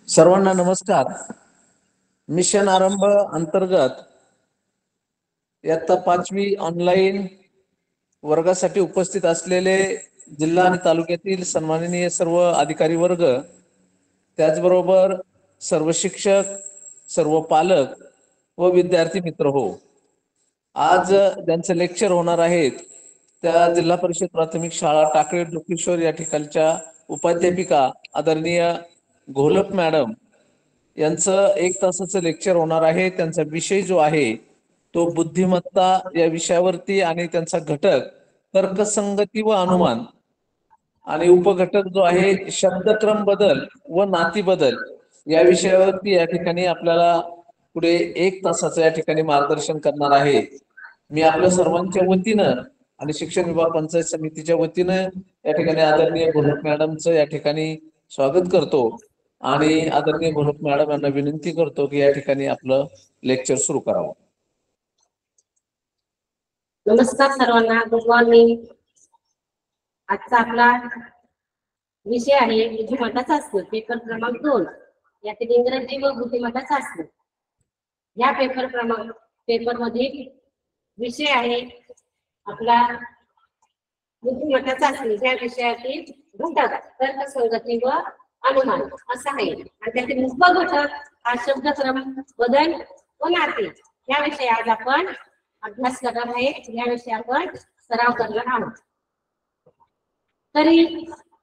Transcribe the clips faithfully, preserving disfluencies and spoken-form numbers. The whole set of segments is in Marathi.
सर्वांना नमस्कार। मिशन आरंभ अंतर्गत इयत्ता पाचवी ऑनलाईन वर्गासाठी उपस्थित असलेले जिल्हा आणि तालुक्यातील सन्माननीय सर्व अधिकारी वर्ग, त्याचबरोबर सर्व शिक्षक, सर्व पालक व विद्यार्थी मित्र हो, आज ज्यांचे लेक्चर होणार आहेत त्या जिल्हा परिषद प्राथमिक शाळा टाकळी डोकेश्वर या ठिकाणच्या उपाध्यापिका आदरणीय घोलप मॅडम यांचं एक तासाचं लेक्चर होणार आहे। त्यांचा विषय जो आहे तो बुद्धिमत्ता या विषयावरती आणि त्यांचा घटक तर्कसंगती व अनुमान आणि उपघटक जो आहे शब्दक्रम बदल व नाती बदल या विषयावरती या ठिकाणी आपल्याला पुढे एक तासाचं या ठिकाणी मार्गदर्शन करणार आहे। मी आपल्या सर्वांच्या वतीनं आणि शिक्षण विभाग पंचायत समितीच्या वतीनं या ठिकाणी आदरणीय घोलप मॅडमचं या ठिकाणी स्वागत करतो आणि आदरणीय घोलप मॅडम यांना विनंती करतो की या ठिकाणी आपलं लेक्चर सुरू करावं। नमस्कार सर्वांना, गुड मॉर्निंग। आजचा आपला विषय आहे बुद्धिमत्ता चाचणी, पेपर क्रमांक दोन। यातील इंग्रजी व बुद्धिमत्ता चाचणी या पेपर क्रमांक पेपर मध्ये विषय आहे आपला बुद्धिमत्ता चाचणी। या विषयातील घटक तर्कसंगती व अनुमान असा आहे आणि त्यातील उपघटक हा शब्दक्रम बदल व नाते या विषयी आज आपण अभ्यास करणार आहे। या विषयी आपण सराव करणार आहोत। तरी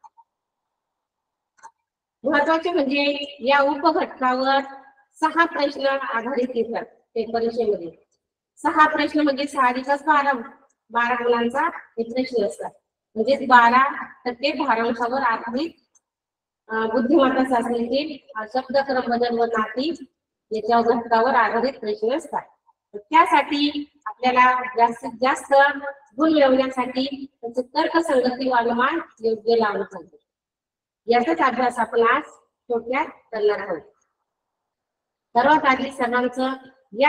महत्वाचे म्हणजे या उपघटकावर सहा प्रश्न आधारित येतात पेपर विषयामध्ये। सहा प्रश्न म्हणजे साहजिकच बारा बारा गुणांचा हे प्रश्न असतात, म्हणजे बारा टक्के भारांशावर आधारित बुद्धिमत्ता चाचणीतील शब्दक्रम बदल व नाती याच्या घटकावर आधारित प्रश्न असतात। त्यासाठी आपल्याला जास्तीत जास्त गुण मिळवण्यासाठी त्याचे तर्कसंगती व अनुमान योग्य लावलं पाहिजे। याचाच अभ्यास आपण आज थोडक्यात करणार आहोत। सर्वात आधी सर्वांचं या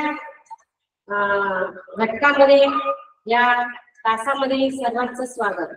घटकामध्ये या तासामध्ये सर्वांचं स्वागत।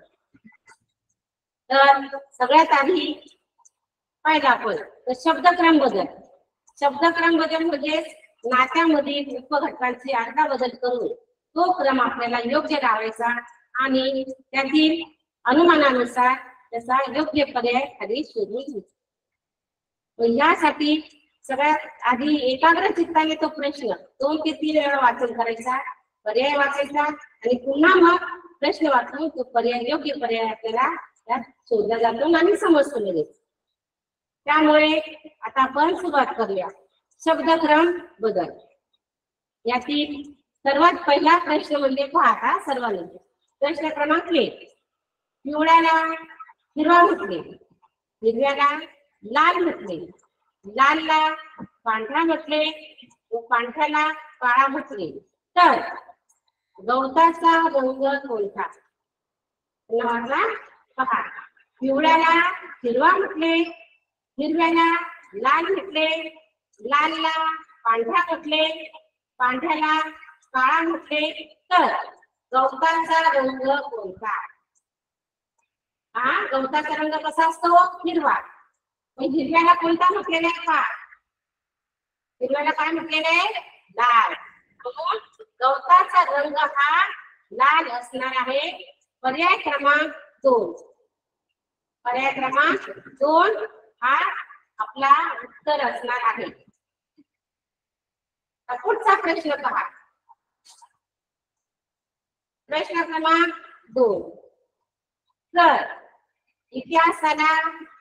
तर सगळ्यात आधी पाहिलं आपण तर शब्दक्रम बदल। शब्दक्रम बदल म्हणजे नात्यामधील उपघटकांची अर्धा बदल करून तो क्रम आपल्याला योग्य लावायचा आणि त्यातील अनुमानानुसार त्याचा योग्य पर्याय खाली शोधून घ्यायचा। यासाठी सगळ्यात आधी एकाग्र चित्ताने तो प्रश्न दोन ते तीन वेळा वाचन करायचा, पर्याय वाचायचा आणि पुन्हा मग प्रश्न वाचून तो पर्याय योग्य पर्याय आपल्याला त्यात शोधला जातो आणि समजतो लगेच। त्यामुळे आता आपण सुरुवात करूया। शब्दक्रम बदल यातील सर्वात पहिला प्रश्न म्हणजे पहा सर्वांनी प्रश्न क्रमांक एक। पिवळ्याला हिरवा म्हटले, हिरव्याला लाल म्हटले, लालला पांढरा म्हटले व पांढऱ्याला काळा म्हटले, तर गवताचा रंग कोणता? पहा, पिवळ्याला हिरवा म्हटले, हिरव्याला लाल म्हटले, लालला पांढरा म्हटले, पांढऱ्याला काळा म्हटले, तर गवताचा रंग कोणता? हा, गवताचा रंग कसा असतो? हिरवा। हिरव्याला कोणता म्हटलेला आहे? पहा, हिरव्याला काय म्हटलेलं आहे? लाल। गवताचा रंग हा लाल असणार आहे। पर्याय क्रमांक दोन। पर्याय क्रमांक दोन हा आपला उत्तर असणार आहे। पुढचा प्रश्न पहा, प्रश्न क्रमांक दोन। तर इतिहासाला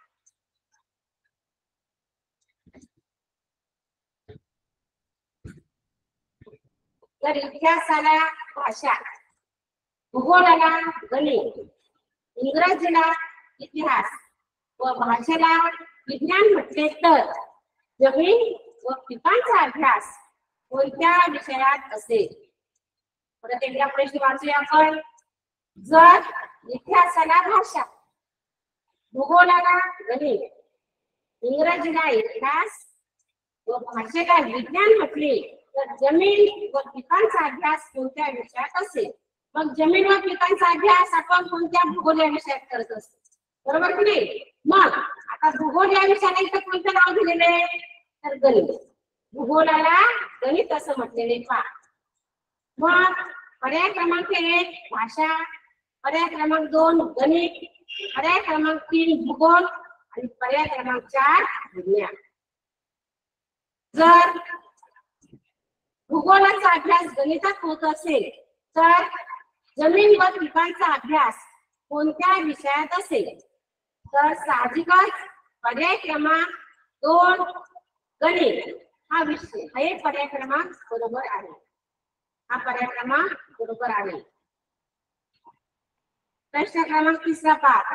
तर इतिहासाला भाषा, भूगोलाला गणित, इंग्रजीला इतिहास व भाषेला विज्ञान म्हटले तर जमीन व पिकांचा अभ्यास कोणत्या विषयात असेल? परत एकदा प्रश्न वाचूया आपण। जर इतिहासाला भाषा, भूगोलाला गणित, इंग्रजीला इतिहास व भाषेला विज्ञान म्हटले तर जमीन व पिकांचा अभ्यास कोणत्या विषयात असेल? मग जमीन व पिकांचा अभ्यास आपण कोणत्या भूगोल या विषयात करत असतो, बरोबर की नाही? मग आता भूगोल या विषयाला इथं कोणतं नाव दिलेलं आहे तर गणित. भूगोलाला गणित असं म्हटलेले पहा. मग पर्याय क्रमांक एक भाषा, पर्याय क्रमांक दोन गणित, पर्याय क्रमांक तीन भूगोल आणि पर्याय क्रमांक चार विज्ञान. जर भूगोलाचा अभ्यास गणितात होत असेल तर जमीन व पिकांचा अभ्यास कोणत्या विषयात असेल तर साहजिकच पर्याय क्रमांक दोन गणित हा विषय हे पर्याय क्रमांक बरोबर आहे. हा पर्याय क्रमांक बरोबर आहे. प्रश्न क्रमांक तिसरा पहा.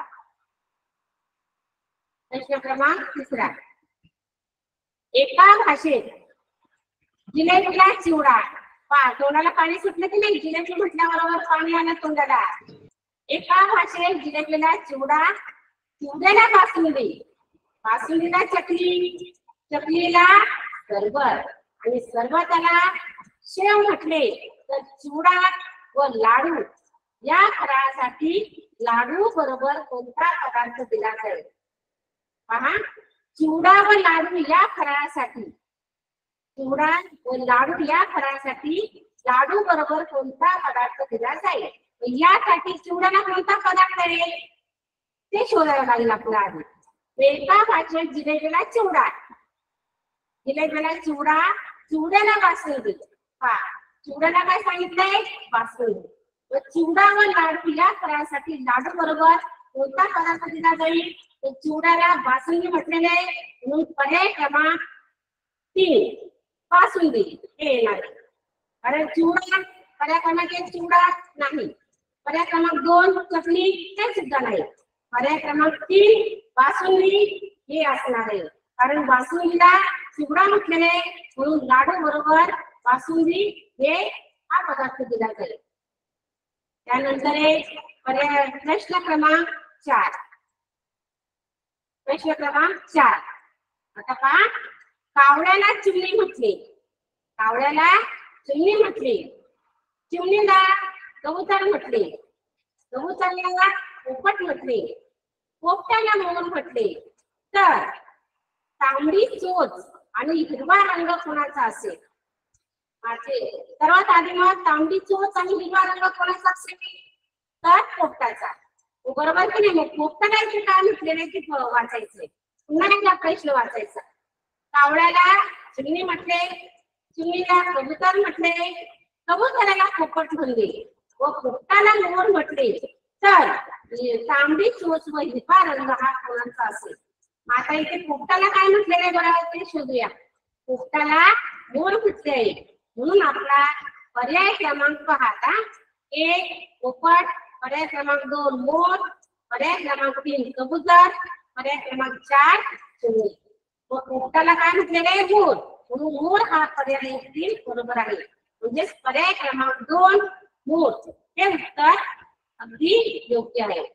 प्रश्न क्रमांक तिसरा. एका भाषेत जिलेबीला चिवडा पहा. तोंडाला पाणी सुटलं की नाही जिलेबी म्हटल्याबरोबर पाणी आलं तोंडाला. एका भाषेत जिलेबीला चिवडा, चिवड्याला बासुंदी, बासुंदीला चकली, चकलीला सरबत आणि सरबताला शेव म्हटले तर चिवडा व लाडू या फराळासाठी लाडू बरोबर कोणता पदार्थ दिला जाईल. पहा चिवडा व लाडू या फराळासाठी चिवडा व लाडू या फराळासाठी लाडू बरोबर कोणता पदार्थ दिला जाईल. यासाठी चिवड्याला कोणता पदार्थ आहे ते शोधायला लागेल आपल्याला. एका भाषेत जिलेबीला चिवडा, जिलेबीला चिवडा, चिवड्याला बासुंदी. पहा चिवड्याला काय सांगितलंय बासुंदी. व चिवडा व लाडू या फराळासाठी लाडू बरोबर कोणता पदार्थ दिला जाईल तर चिवड्याला बासुंदी म्हटलेले आहे म्हणून पर्याय क्रमांक तीन बासुंदी हे येणार. कारण चिवडा पर्याय क्रमांक एक चिवडा नाही, पर्याय क्रमांक दोन चकली ते सुद्धा नाही, पर्याय क्रमांक तीन बासुंदी हे असणार आहे. कारण बासुंदीला चिवडा म्हटलेले म्हणून लाडू बरोबर बासुंदी हे हा पदार्थ दिला जाईल. त्यानंतर एक पर्याय प्रश्न क्रमांक चार. प्रश्न क्रमांक चार. आता पहा कावळ्याला चिमणी म्हटले, कावळ्याला चिमणी म्हटले, चिमणीला कबूतर म्हटले, कबुतरला पोपट म्हटले, पोपटाला मोर म्हटले तर तांबडी चोच आणि हिरवा रंग कोणाचा असेल. सर्वात आधी मग तांबडी चोच आणि हिरवा रंग कोणाचा असेल तर पोपटाचा. बरोबर की नाही. मग पोपटाला इथे काय म्हटलेले की वाचायचंय. पुन्हा एकदा प्रश्न वाचायचा. कावळ्याला चिमणी म्हटले, चिमणीला कबूतर म्हटले, कबुतराला पोपट म्हणले व पोपटाला मोर म्हटले तर तांबडी चोच व हिरवा रंग हा कोणाचा असेल. आता इथे पोपटाला काय म्हटलेले बरोबर ते शोधूया. पोपटाला मोर म्हटले म्हणून आपला पर्याय क्रमांक पाहता एक पोपट, पर्याय क्रमांक दोन मोर, पर्याय क्रमांक तीन कबूतर, पर्याय क्रमांक चार चिमणी. व पोपटाला काय म्हटलेले मोर म्हणून मोर हा पर्याय तीन बरोबर आहे. म्हणजे पर्याय क्रमांक दोन मोर हे उत्तर अगदी योग्य आहे.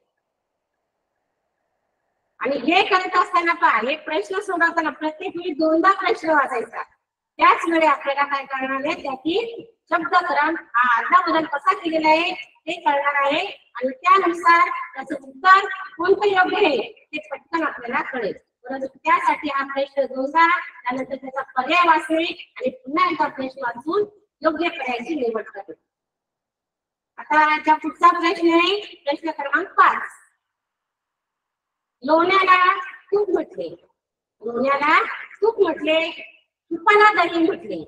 आणि हे करत असताना पहा हे प्रश्न सोडवताना प्रत्येक वेळी दोनदा प्रश्न वाचायचा. त्याच वेळी आपल्याला काय करणार आहे त्यातील शब्दक्रम हा अर्धा बदल कसा केलेला आहे ते कळणार आहे आणि त्यानुसार त्याचं उत्तर कोणतं योग्य आहे ते पटकन आपल्याला कळेल. परंतु त्यासाठी हा प्रश्न दोनदा त्यानंतर त्याचा पर्याय वाचणे आणि पुन्हा एकदा प्रश्न वाचून योग्य पर्यायाची निवड करणे. आता ज्या पुढचा प्रश्न आहे प्रश्न क्रमांक पाच. लोण्याला तूप म्हटले, लोण्याला तूप म्हटले, तुपाला दही म्हटले,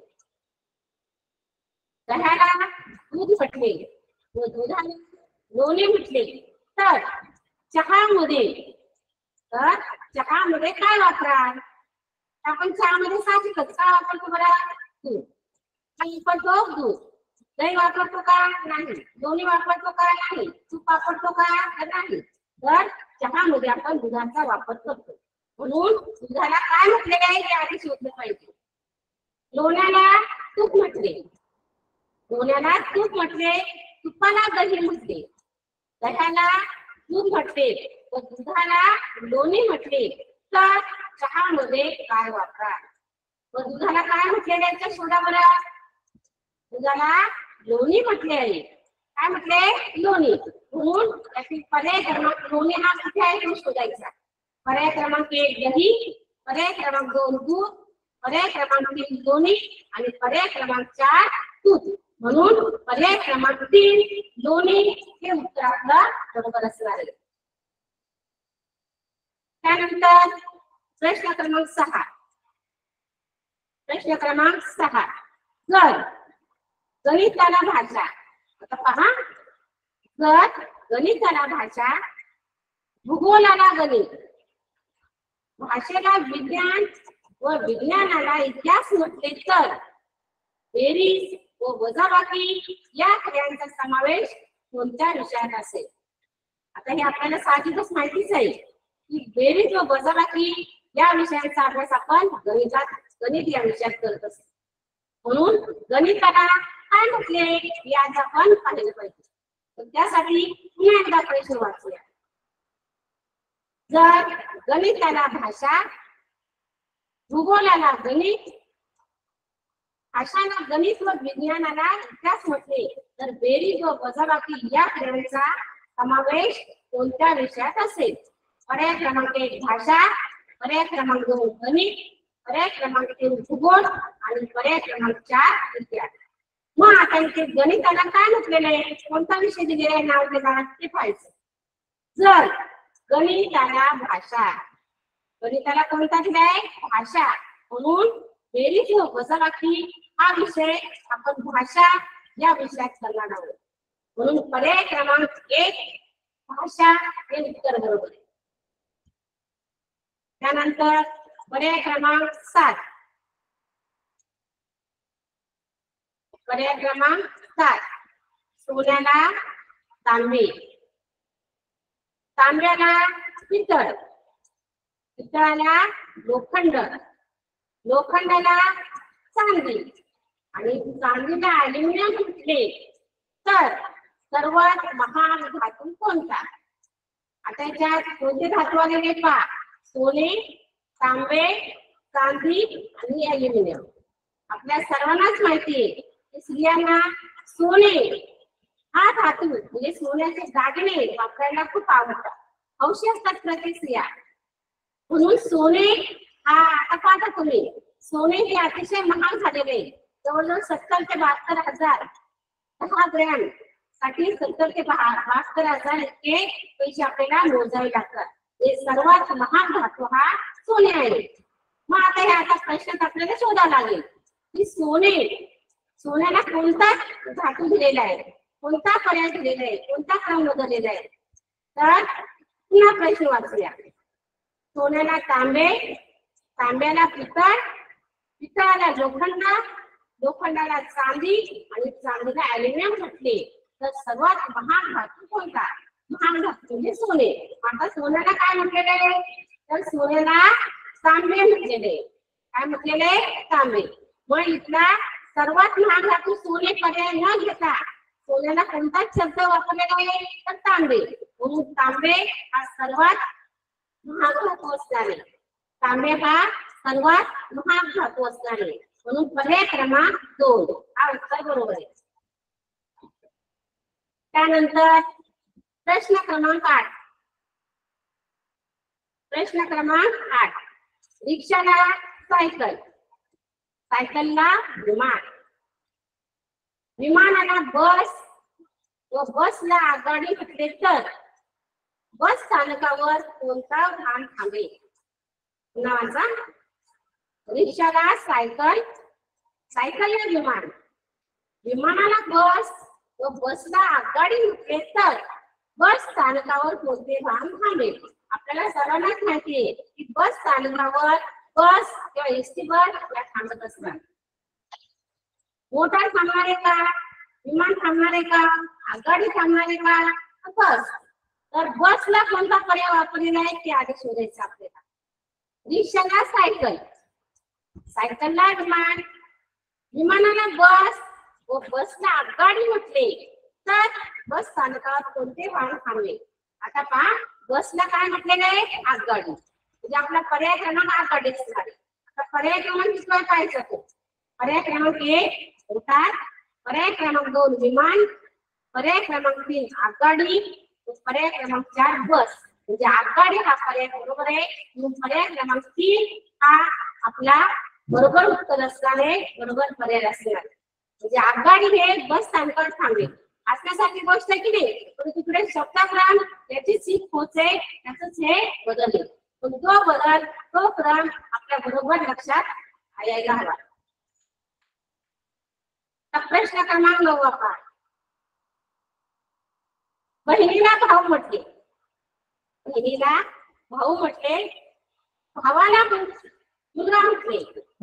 दह्याला दूध म्हटले व दुधाला लोणी म्हटले तर चहामध्ये तर चहामध्ये काय वापराल. आपण चहामध्ये साहजिकच काय वापरतो बरं दूध. काय वापरतो दूध. दही वापरतो का नाही. लोणी वापरतो का नाही. तूप वापरतो का नाही. तर चहामध्ये आपण दुधाचा वापर करतो म्हणून दुधाला काय म्हटलेले आहे हे आधी शोधलं पाहिजे. लोण्याला तूप म्हटले, लोण्याला तूप म्हटले, तुपाला दही म्हटले, दह्याला दूध म्हटले व दुधाला लोणी म्हटले तर चहामध्ये काय वापरा. व दुधाला काय म्हटलेले आहे शोधा बरं. दुधाला लोणी म्हटले आहे. काय म्हटले लोणी म्हणून त्यातील पर्याय क्रमांक लोणी हा कुठे आहे तो शोधायचा. पर्याय क्रमांक एक दही, पर्याय क्रमांक दोन दूध, पर्याय क्रमांक तीन लोणी आणि पर्याय क्रमांक चार दूध. म्हणून पर्याय क्रमांक तीन लोणी हे उत्तर आपलं बरोबर असणार आहे. त्यानंतर प्रश्न क्रमांक सहा. प्रश्न क्रमांक सहा. जर गणिताला भाषा, आता पहा, जर गणिताला भाषा, भूगोलाला गणित, भाषेला विज्ञान व विज्ञानाला इतिहास म्हटले तर बेरीज व वजाबाकी या क्रियांचा समावेश कोणत्या विषयात असेल? आता हे आपल्याला साहजिकच माहितीच आहे की बेरीज व वजाबाकी या विषयांचा अभ्यास आपण गणितात गणित या विषयात करत असतो. म्हणून गणिताला काय म्हटले याच आपण पाहिलं पाहिजे. तर त्यासाठी पुन्हा एकदा प्रश्न वाचूया. जर गणिताला भाषा, भूगोलाला गणित, भाषाला गणित व विज्ञानाला इतिहास म्हटले तर बेरीज व वजाबाकी या क्रियांचा समावेश कोणत्या विषयात असेल? पर्याय क्रमांक एक भाषा, पर्याय क्रमांक दोन गणित, पर्याय क्रमांक तीन भूगोल आणि पर्याय क्रमांक चार इतिहास. मग आता इथे गणिताला काय म्हटलेलं आहे, कोणता विषय दिलेला आहे नाव त्याला ते पाहायचं. जर गणिताला भाषा, गणिताला कोणता दिलाय? भाषा. म्हणून बेरीज व वजाबाकी हा विषय आपण भाषा या विषयात करणार आहोत. म्हणून पर्याय क्रमांक एक भाषा हे उत्तर बरोबर आहे. त्यानंतर पर्याय क्रमांक सात. पर्याय क्रमांक सात. सोन्याला तांबे, तांब्याला पितळ, पितळाला लोखंड, लोखंडाला चांदी आणि चांदीला ॲल्युमिनियम म्हटले तर सर्वात महाग धातू कोणता? आता याच्यात कोणते धातू आलेले पहा. सोने, तांबे, चांदी आणि ॲल्युमिनियम. आपल्या सर्वांनाच माहिती आहे की स्त्रियांना सोने हा धातू म्हणजे सोन्याचे दागिने वापरायला खूप आवडतात, हौशी असतात प्रत्येक स्त्रिया. म्हणून सोने हा, आता पाहता तुम्ही, सोने हे अतिशय महाग झालेले, जवळजवळ सत्तर ते बहात्तर हजार दहा ग्रॅम साठी सत्तर ते बहात्तर हजार इतके पैसे आपल्याला मोजावे लागतात. हे सर्वात महाग धातू हा सोने आहे. मग आता हे आता प्रश्नात आपल्याला शोधावा लागेल की सोने, सोन्याला कोणता धातू दिलेला आहे, कोणता पर्याय दिलेला आहे, कोणता क्रम बदललेला आहे. तर पुन्हा प्रश्न वाचूया. सोन्याला तांबे, तांब्याला पितळ, पितळाला लोखंड, लोखंडाला चांदी आणि चांदीला ॲल्युमिनियम म्हटले तर सर्वात महाग धातू कोणता? महाग धातू म्हणजे सोने. आता सोन्याला काय म्हटलेले आहे? तर सोन्याला तांबे म्हटलेले. काय म्हटलेले? तांबे. मग इथला सर्वात महाग धातू सोने पर्याय न घेता सोन्याला कोणताच शब्द वापरलेला आहे तर तांबे. म्हणून तांबे हा सर्वात महाग धातू असणारे, तांबे हा सर्वात महाग धातू असणारे. म्हणून पर्याय क्रमांक दोन हा उत्तर बरोबर आहे. त्यानंतर प्रश्न क्रमांक आठ. प्रश्न क्रमांक आठ. रिक्षाला सायकल, सायकलला विमान, विमानाला बस व बसला आगगाडी म्हटले तर बस स्थानकावर कोणता वाहन थांबेल? नावाचा. रिक्षाला सायकल, सायकलला विमान, विमानाला बस व बसला आगगाडी म्हटले तर बस स्थानकावर कोणते वाहन थांबेल? आपल्याला सर्वांनाच माहिती आहे की बस स्थानकावर बस किंवा एसटी बस या थांबत असतात. मोटार थांबणार आहे का, विमान थांबणार आहे का, आगगाडी थांबणार आहे का, बस. तर बसला कोणता पर्याय वापरलेला आहे ते आधी शोधायचं आपल्याला. रिक्षाला सायकल, सायकलला विमान, विमानाला बस व बसला आगगाडी म्हटले तर बस स्थानकावर कोणते वाहन थांबेल? आता पहा, बसला काय म्हटलेलं आहे? आगगाडी. म्हणजे आपला पर्याय क्रमांक आगगाडी असणार आहे. आता पर्याय क्रमांक किती पाहायचं तो? पर्याय क्रमांक एक मोटार, पर्याय क्रमांक दोन विमान, पर्याय क्रमांक तीन आगगाडी, पर्याय क्रमांक चार बस. म्हणजे आगगाडी हा पर्याय बरोबर आहे. म्हणून पर्याय क्रमांक तीन हा आपला बरोबर उत्तर असणारे बरोबर पर्याय असणार. म्हणजे आगगाडी हे बस स्थानकावर थांबेल असण्यासारखी गोष्ट आहे की नाही. पण तिकडे शब्दक्रम याची सीट पोहोचे याच हे बदल आहे. पण तो बदल तो क्रम आपल्या बरोबर लक्षात यायला हवा. प्रश्न क्रमांक नऊ पहा. बहिणीला भाऊ म्हटले. बहिणीला भाऊ म्हटले. भावाला मुलगा म्हटले.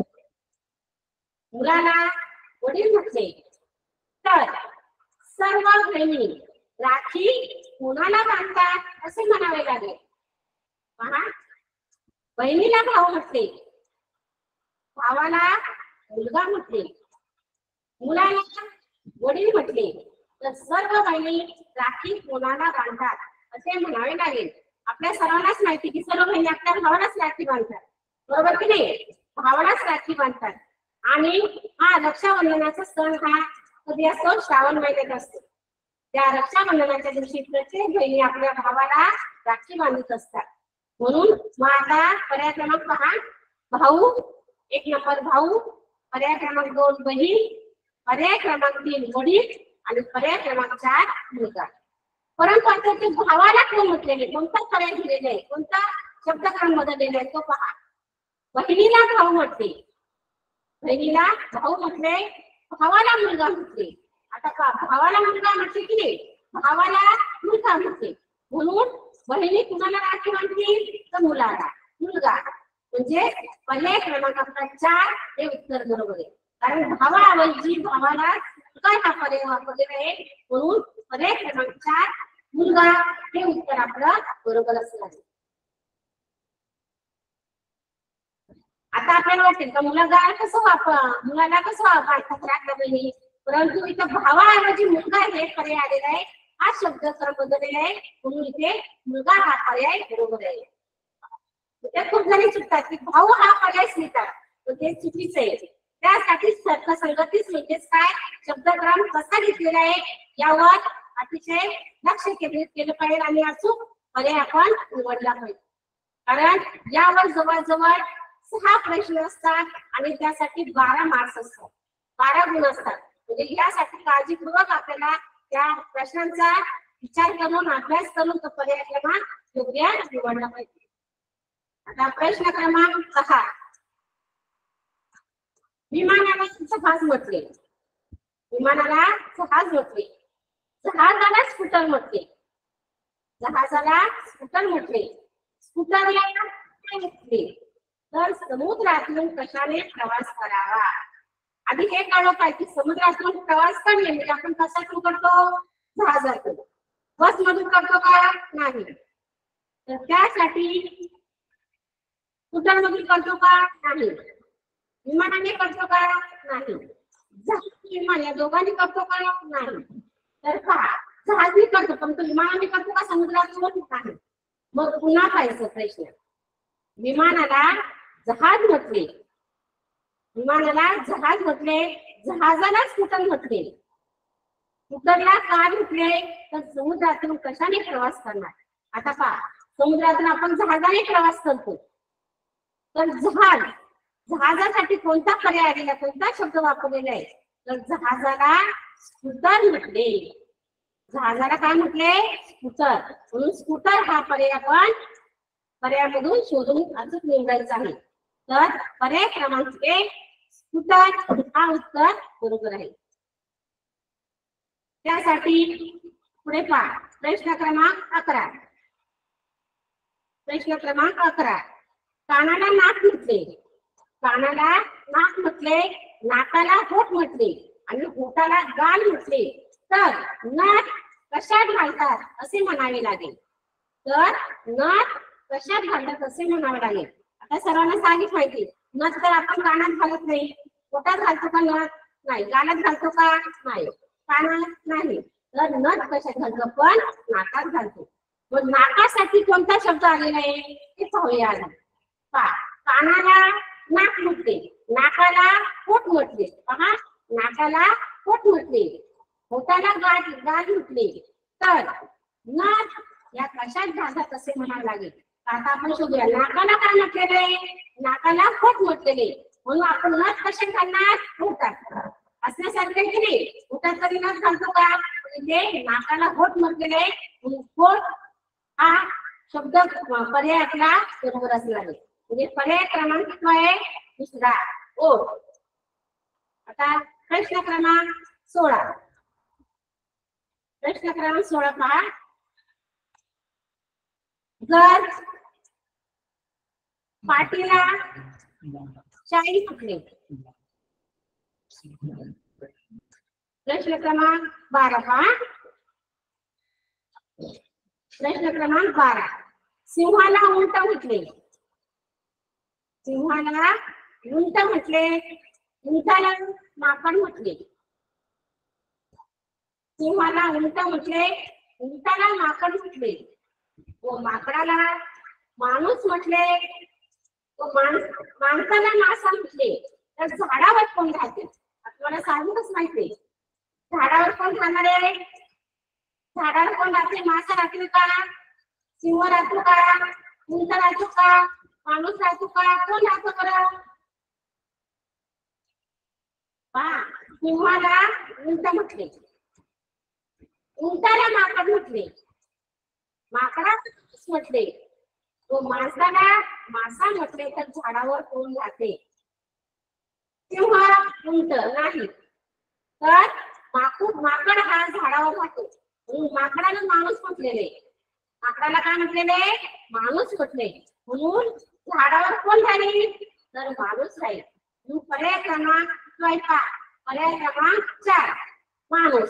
मुलाला वडील म्हटले. तर सर्व बहिणी राखी कोणाला बांधतात असे म्हणावे लागेल. पहा, बहिणीला भाऊ म्हटले. भावाला मुलगा म्हटले. मुलाला वडील म्हटले. तर सर्व बहिणी राखी कोणाला बांधतात असे म्हणावे लागेल. आपल्या सर्वांनाच माहिती की सर्व बहिणी आपल्या भावालाच राखी बांधतात. बरोबर की नाही. भावालाच राखी बांधतात. आणि हा रक्षाबंधनाचा सण हा कधी असतो श्रावण महिन्यात असतो. त्या रक्षाबंधनाच्या दिवशी प्रत्येक बहिणी आपल्या भावाला राखी बांधत असतात. म्हणून मग आता पर्याय क्रमांक पहा. भाऊ एक नंबर भाऊ, पर्याय क्रमांक दोन बहीण, पर्याय क्रमांक तीन वडील आणि पर्याय क्रमांक चार मुलगा. परंतु आता ते भावाला कोण म्हटलेले कोणता पर्याय दिलेला आहे कोणता शब्दक्रम बदललेला आहे तो पहा. बहिणीला भाऊ म्हटले. बहिणीला भाऊ म्हटले. भावाला मुलगा म्हटले. आता का भावाला मुलगा म्हटले की नाही. भावाला मुलगा म्हटले. म्हणून बहिणी कुणाला राखी बांधतील तर मुलाला मुलगा. म्हणजे पर्याय क्रमांक आपला चार हे उत्तर बरोबर आहे. कारण भावाऐवजी भावाला काय हा पर्याय वापरलेला आहे. म्हणून पर्याय क्रमांक चार मुलगा हे उत्तर आपलं बरोबर असणार. आता आपल्याला वाटेल का मुलगा कसं वापर मुलाला कसं वापरतात राखल्या बहिणी. परंतु इथं भावाऐवजी मुलगा हे पर्याय आलेला आहे. हा शब्द तर बदललेला आहे. म्हणून इथे मुलगा हा पर्याय बरोबर आहे. ते खूप जणी चुकतात की भाऊ हा पर्याय लिहितात तर ते चुकीचं आहे. त्यासाठी तर्कसंगतीच म्हणजेच काय शब्दक्रम कसा घेतलेला आहे यावर अतिशय लक्ष केंद्रित केलं पाहिजे आणि अचूक पर्याय आपण निवडला पाहिजे. कारण यावर जवळजवळ सहा प्रश्न असतात आणि त्यासाठी बारा मार्क्स असतात. बारा गुण असतात. म्हणजे यासाठी काळजीपूर्वक आपल्याला त्या प्रश्नांचा विचार करून अभ्यास करून तो पर्याय क्रमांक योग्य निवडला पाहिजे. आता प्रश्न क्रमांक सहा. विमानाला जहाज म्हटले. विमानाला जहाज म्हटले. जहाजाला स्कूटर म्हटले. जहाजाला स्कूटर म्हटले. स्कूटरला काय म्हटले तर समुद्रातून कशाने प्रवास करावा. आधी हे कळलं पाहिजे की समुद्रातून प्रवास करणे म्हणजे आपण कशातून करतो जहाजातून. बस मधून करतो का नाही. तर त्यासाठी स्कूटर मधून करतो का नाही. विमानाने करतो का नाही. जहाज विमान या दोघांनी करतो का नाही. तर पहा जहाजने करतो पण तो विमानाने करतो का समुद्रातून नाही. मग पुन्हा पाहायचं प्रश्न. विमानाला जहाज म्हटले. विमानाला जहाज म्हटले. जहाजाला स्कूटर म्हटले. स्कूटरला कार म्हटले. तर समुद्रातून कशाने प्रवास करणार. आता पहा समुद्रातून आपण जहाजाने प्रवास करतो. तर जहाज जहाजासाठी कोणता पर्याय आलेला कोणता शब्द वापरलेला आहे तर जहाजाला स्कूटर म्हटले. जहाजाला काय म्हटले स्कूटर. म्हणून स्कूटर हा पर्याय आपण पर्यायामधून शोधून अचूक निवडायचा आहे. तर पर्याय क्रमांक एक स्कूटर हा उत्तर बरोबर आहे. त्यासाठी पुढे पहा प्रश्न क्रमांक अकरा. प्रश्न क्रमांक अकरा. कानाला नाक म्हटले. कानाला नाक म्हटले. नाकाला होठ म्हटले आणि होठाला गाल म्हटले. तर नथ कशात घालतात असे म्हणावे लागेल. तर नथ कशात घालतात असे म्हणावे लागेल. आता सर्वांना सांगितलं माहिती नथ तर आपण कानात घालत नाही. पोटात घालतो का नथ नाही. गालात घालतो का नाही. कानात नाही. तर नथ कशात घालतो आपण नाकात घालतो. मग नाकासाठी कोणता शब्द आलेला आहे ते पाहूया. पहा कानाला नाक म्हटले. नाकाला होठ म्हटले. पहा नाकाला होठ म्हटले. होठाला गाल गाल म्हटले. तर नथ या कशात भागात असे म्हणावे लागेल. आता आपण शोधूया नाकाला काय म्हटलेले आहे, नाकाला खोट म्हटलेले, म्हणून आपण नथ कसे घालणार, खोटात असण्यासारखे की नाही. खोटात तरी नथ घालतो का, म्हणजे नाकाला खोट म्हटलेले, खोट हा शब्द पर्याय आपला बरोबर असणार आहे. म्हणजे पर्याय क्रमांक काय आहे, दुसरा ओठ. आता प्रश्न क्रमांक सोळा, प्रश्न क्रमांक सोळा पहा. जर पाटीला शाई म्हटले. प्रश्न क्रमांक बारा पहा. प्रश्न क्रमांक बारा. सिंहाला उलट म्हटले. सिंहाला उलट म्हटले, उंटाला माकड म्हटले. सिंहाला उलट म्हटले, उंटाला माकड म्हटले, व माकडाला माणूस म्हटले, व माणसाला मासा म्हटले. तर झाडावर कोण राहते, आपल्याला सांगूनच माहिती. झाडावर कोण राहणार आहे, झाडावर कोण राहते, मासा राहतील का, सिंह राहतो का, उंट राहतो का, माणूस राहतो का, कोण राहतो बरं. पहा, सिंहाला उंट म्हटले, उंटाला माकड म्हटले, माकडा म्हटले, व माणसाला मासा म्हटले. तर झाडावर कोण राहते, सिंह उंट नाही. तर माकूड माकड हा झाडावर राहतो, माकडाला माणूस म्हटलेले, माकडाला काय म्हटलेले, माणूस म्हटले, म्हणून झाडावर कोण राहील, तर माणूस राहील. पर्याय क्रमांक पर्याय क्रमांक चार माणूस.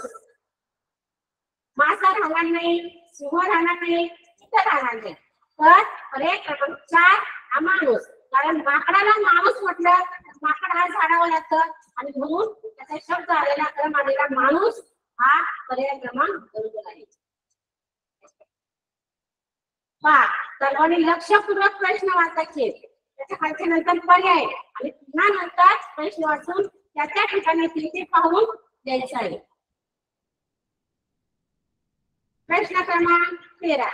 मासा राहणार नाही, सिंह राहणार नाही, इतर राहणार नाही. तर पर्याय क्रमांक चार हा माणूस. कारण माकडाला माणूस म्हटलं, माकड हा झाडावर असतं आणि म्हणून त्याचा शब्द आलेला क्रम आलेला माणूस हा पर्याय क्रमांक बरोबर आहे. पहा, सर्वांनी लक्षपूर्वक प्रश्न वाचायचे, त्याच्या खालच्या नंतर पर्याय आणि पुन्हा नंतर प्रश्न वाचून त्या त्या ठिकाणी तिथे पाहून द्यायचं आहे. प्रश्न क्रमांक तेरा.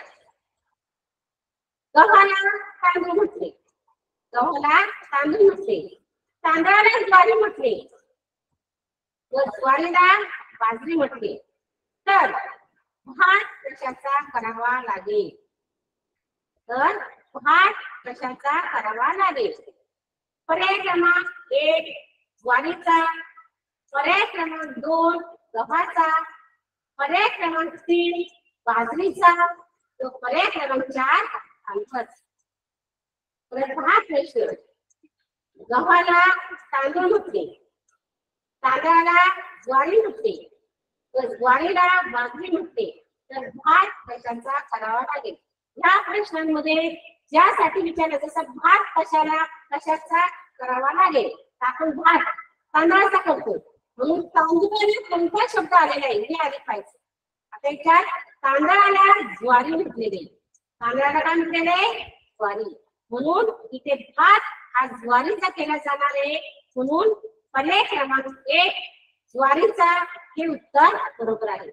गव्हाला तांदूळ म्हटले, गव्हाला तांदूळ म्हटले, तांदळाला ज्वारी म्हटले, व ज्वारीला बाजरी म्हटले. तर भात कशाचा करावा लागेल, तर भात कशाचा करावा लागेल. पर्याय क्रमांक एक ज्वारीचा, पर्याय क्रमांक दोन गव्हाचा, पर्याय क्रमांक तीन बाजरीचा, तो पर्याय क्रमांक चार तांदूळाचा. भात प्रश्न. गव्हाला तांदूळ म्हटले, तांदळाला ज्वारी म्हटले, तर ज्वारीला बाजरी म्हटले. तर भात कशाचा करावा लागेल. या प्रश्नांमध्ये ज्यासाठी विचारलं, जसं भात कशाला कशाचा करावा लागेल, आपण भात तांदळाचा करतो, म्हणून तांदूळाला कोणता शब्द आलेला आहे हे आले पाहिजे. आता याच्यात तांदळाला ज्वारी म्हटलेले, तांदळाला काय म्हटलेले, ज्वारी, म्हणून इथे भात हा ज्वारीचा केला जाणार आहे. म्हणून पर्याय क्रमांक एक ज्वारीचा हे उत्तर बरोबर आहे.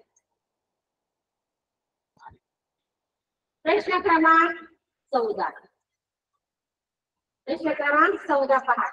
प्रश्न क्रमांक चौदा. प्रश्न क्रमांक चौदा पहा.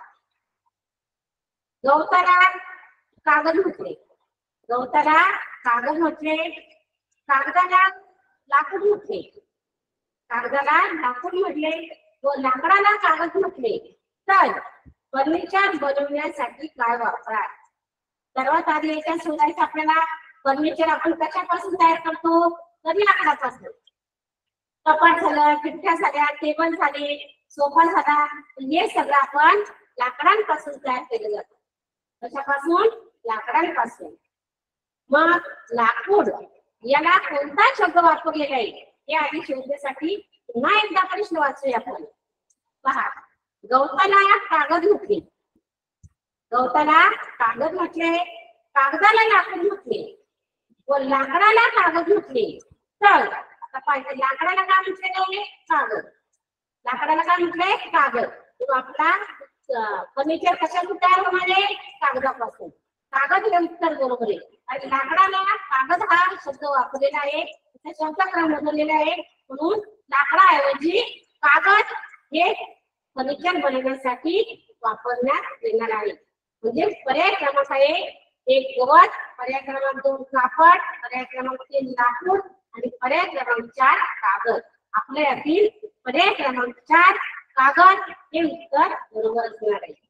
गवताला कागद म्हटले, गवताला कागद म्हटले, कागदाला लाकूड म्हटले, कागदाला लाकूड म्हटले, व लाकडाला कागद म्हटले. तर फर्निचर बनवण्यासाठी काय वापराल. सर्वात आधी याच्या शोधायचं आपल्याला. फर्निचर आपण कशापासून तयार करतो, तर लाकडापासून. कपाट झालं, खिडक्या झाल्या, टेबल झाले, सोफा झाला, हे सगळं आपण लाकडांपासून तयार केलं जातं. कशापासून, लाकडांपासून. मग लाकूड याला कोणता शब्द वापरलेला आहे हे आधी शोधण्यासाठी पुन्हा एकदा प्रश्न वाचूया आपण. पहा, गवताला कागद म्हटले, गवताला कागद म्हटले, कागदाला लाकूड म्हटले, व लाकडाला कागद म्हटले. तर आता पाहिजे, लाकडाला काय म्हटले, कागद, लाकडाला काय म्हटले, कागद. आपला फर्निचर कशातून तयार होणार आहे, कागदापासून. कागद हे उत्तर बरोबर आहे. आणि लाकडाला कागद हा शब्द वापरलेला आहे, इथे शब्दक्रम बदललेला आहे, म्हणून लाकडाऐवजी कागद हे फर्निचर बनवण्यासाठी वापरण्यात येणार आहे. म्हणजे पर्याय क्रमांक एक एक गवत, पर्याय क्रमांक दोन कापड, पर्याय क्रमांक तीन लाकूड आणि पर्याय क्रमांक चार कागद. आपल्या यातील पर्याय क्रमांक चार कागद हे उत्तर बरोबर असणार आहे.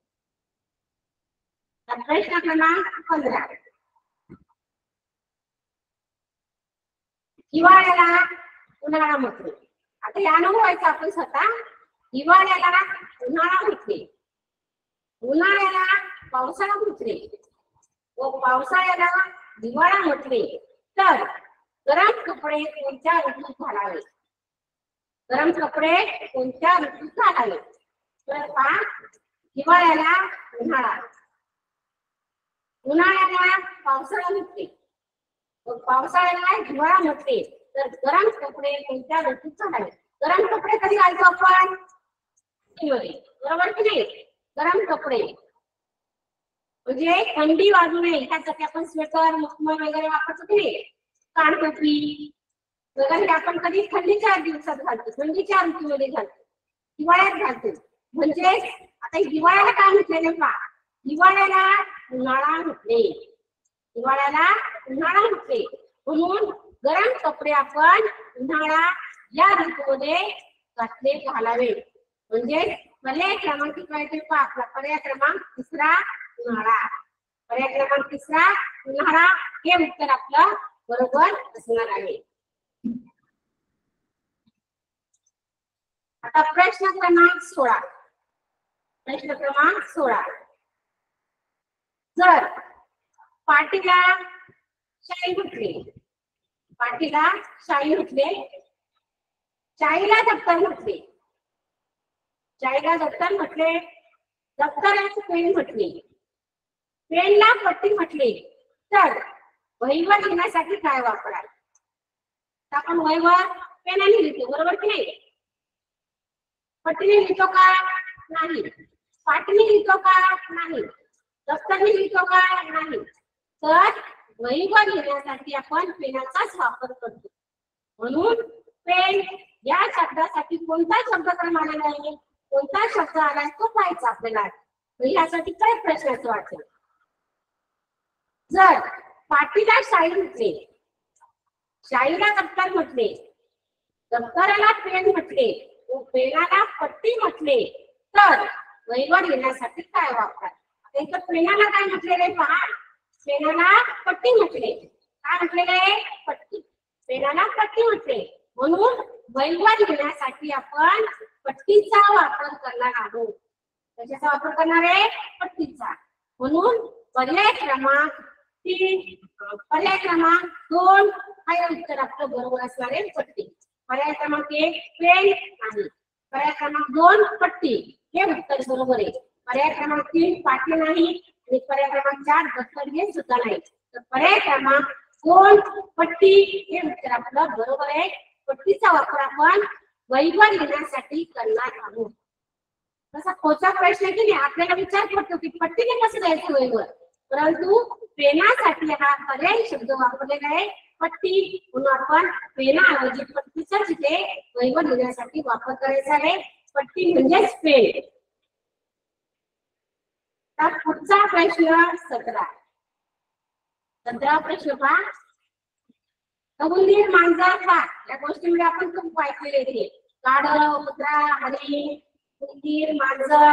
प्रश्न क्रमांक पंधरा. हिवाळ्याला उन्हाळा म्हटले. आता या अनुभवायचं आपण स्वतः. हिवाळ्याला उन्हाळा म्हटले, उन्हाळ्याला पावसाळा म्हटले व पावसाळ्याला हिवाळा म्हटले तर गरम कपडे कोणत्या ऋतूत घालावे? गरम कपडे कोणत्या ऋतूत घालावे? तर पहा, हिवाळ्याला उन्हाळा, उन्हाळ्याला पावसाळा म्हटले व पावसाळ्याला हिवाळा म्हटले तर गरम कपडे कोणत्या ऋतूत घालावे? गरम कपडे कधी घालतो आपण? बरोबर की नाही? गरम कपडे म्हणजे थंडी वाजू नये त्यासाठी आपण स्वेटर, मखमल वगैरे वापरतो की नाही? कानटोपी वगैरे आपण कधी थंडीच्या दिवसात घालतो, थंडीच्या ऋतूमध्ये घालतो, हिवाळ्यात घालतो. म्हणजे आता हिवाळ्याला काय म्हटलेले पहा, हिवाळ्याला उन्हाळा म्हटले, हिवाळ्याला उन्हाळा म्हटले म्हणून गरम कपडे आपण उन्हाळा या ऋतूमध्ये घातले घालावे. म्हणजे पर्याय क्रमांक किती पहा, आपला पर्याय क्रमांक तिसरा उन्हाळा, पर्याय क्रमांक तिसरा उन्हाळा हे उत्तर आपलं बरोबर असणार आहे. आता प्रश्न क्रमांक सोळा. प्रश्न क्रमांक सोळा. जर पाटीला शाई म्हटले, पाटीला शाई म्हटले, शाईला दप्तर म्हटले, शाईला दप्तर म्हटले, दप्तराला पेन म्हटले, पेनला पट्टी म्हटले तर वहीवर लिहिण्यासाठी काय वापराल? आपण वहीवर पेनाने लिहितो, बरोबर की नाही? पट्टीने लिहितो का? नाही. पाटीने लिहितो का? नाही. दप्तरने लिहितो का? नाही. तर वहीवर लिहिण्यासाठी आपण पेनाचाच वापर करतो. म्हणून पेन या शब्दासाठी कोणता शब्दक्रम आलेला आहे, कोणता शब्द आलाय तो पाहायचा आपल्याला. यासाठी काय प्रश्नाचं वाटेल. जर पाटीला शाई म्हटले, शाईला दप्तर म्हटले, दप्तराला पेन म्हटले, पेनाला पट्टी म्हटले तर वहीवर लिहिण्यासाठी काय वापराल? इथं पेनाला काय म्हटलेले पहा, पेनाला पट्टी म्हटले, काय म्हटलेले? पट्टी. पेनाला पट्टी म्हटले म्हणून वहीवर लिहिण्यासाठी आपण पट्टीचा वापर करणार आहोत. कशाचा वापर करणार आहे? पट्टीचा. म्हणून पर्याय क्रमांक तीन, पर्याय क्रमांक दोन हा उत्तर आपलं बरोबर असणार आहे, पट्टी. पर्याय क्रमांक एक पेन नाही, पर्याय क्रमांक दोन पट्टी हे उत्तर बरोबर आहे. पर्याय क्रमांक तीन पाटी नाही आणि पर्याय क्रमांक चार दप्तर हे सुद्धा नाही. तर पर्याय क्रमांक दोन पट्टी हे उत्तर आपलं बरोबर आहे. पट्टीचा वापर आपण वहीवर लिहिण्यासाठी करणार आहोत. तसा खोचा प्रश्न की नाही आपल्याला विचार पडतो की पट्टीने कसं द्यायचं वहीवर, परंतु पेनासाठी हा पर्याय शब्द वापरलेला आहे पट्टी, म्हणून आपण पेनाऐवजी पट्टीचा तिथे वहीवर लिहिण्यासाठी वापर करायचा आहे. पट्टी म्हणजेच पेन. तर पुढचा प्रश्न सतरा. सतरा प्रश्न पहा. कबुलीर मांजर पहा, या गोष्टीमध्ये आपण खूप ऐकलेले आहे. गाढव, कुत्रा, हरिण, उंदीर, मांजर.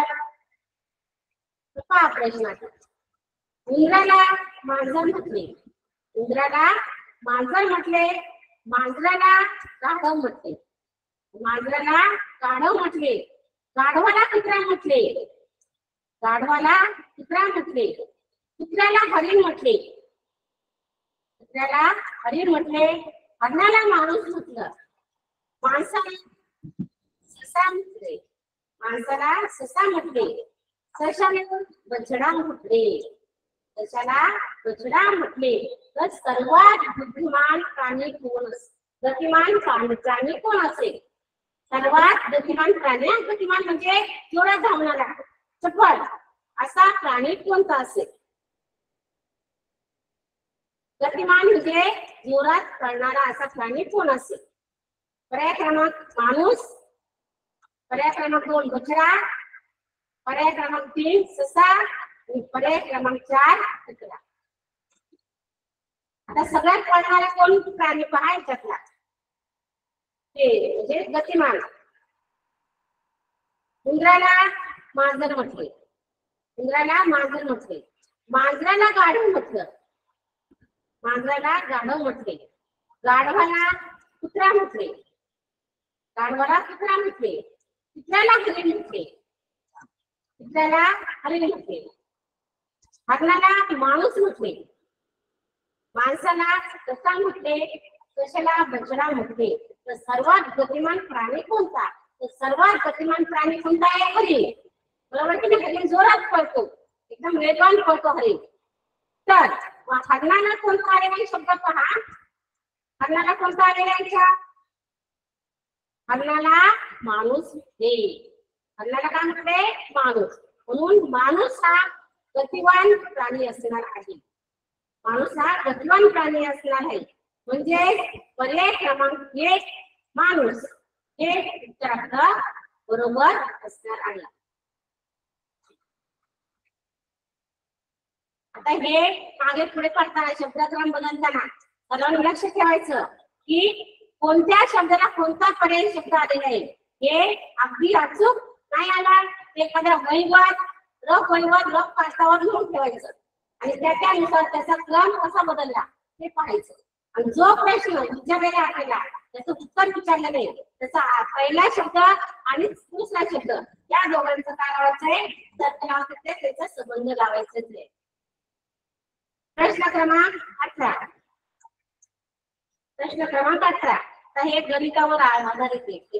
पहा प्रश्न. उंदराला मांजर म्हटले, उंदराला मांजर म्हटले, मांजराला गाढव म्हटले, मांजराला गाढव म्हटले, गाढवाला कुत्रा म्हटले, गाढवाला कुत्रा म्हटले, कुत्र्याला हरिण म्हटले, कुत्र्याला हरिण म्हटले, हरणाला माणूस म्हटलं, माणसाला ससा म्हटले, माणसाला ससा म्हटले, सशाला बछडा म्हटले, सशाला बछडा म्हटले. तर सर्वात बुद्धिमान प्राणी कोण असेल? गतिमान प्राणी कोण असेल? सर्वात गतिमान प्राणी, गतिमान म्हणजे जोरात धावणारा, चपळ असा प्राणी कोणता असेल? गतिमान म्हणजे जोरात पळणारा असा प्राणी कोण असेल? पर्याय क्रमांक माणूस, पर्याय क्रमांक दोन बछडा, पर्याय क्रमांक तीन ससा आणि पर्याय क्रमांक चार कुत्रा. आता सगळ्यात पळणारा कोण प्राणी पाहायच्यातला ते म्हणजे गतिमान. उंदराला मांजर म्हटले, उंदराला मांजर म्हटले, मांजराला गाढव म्हटलं, मांजराला गाढव म्हटले, गाढवाला कुत्रा म्हटले, गाढवाला कुत्रा म्हटले, कुत्र्याला हरिण म्हटले, कुत्र्याला हरिण म्हटले, हरणाला माणूस म्हटले, माणसाला ससा म्हटले, सशाला बछडा म्हटले. तर सर्वात गतिमान प्राणी कोणता? तर सर्वात गतिमान प्राणी कोणता आहे? हरिण. बरोबर की नाही? हरिण जोरात पळतो, एकदम वेगवान पळतो हरिण. तर हरणाला कोणता आलेला शब्द पहा, हरणाला कोणता आलेला? हरणाला माणूस म्हटले, हरणाला काय म्हटले? माणूस. म्हणून माणूस हा गतिवान प्राणी असणार आहे, माणूस हा गतिवान प्राणी असणार आहे. म्हणजे पर्याय क्रमांक एक माणूस हे उत्तर आपलं बरोबर असणार आहे. आता हे मागे पुढे पडताना शब्दक्रम बदलताना सर्वांनी लक्ष ठेवायचं की कोणत्या शब्दाला कोणता पर्याय शब्द आलेला आहे हे अगदी अचूक नाही आला एखाद्या वैवाद रफ वैवाद रफ पाठावर लिहून ठेवायचं आणि त्याच्यानुसार त्याचा क्रम कसा बदलला हे पाहायचं. आणि जो प्रश्न विचारलेला आपल्याला त्याचं उत्तर विचारलं नाही त्याचा पहिला शब्द आणि दुसरा शब्द या दोघांचं काय लावायचं आहे तर त्याला त्याचा संबंध लावायचा आहे. प्रश्न क्रमांक अठरा, प्रश्न क्रमांक अठरा तर हे गणितावर आधारित आहे.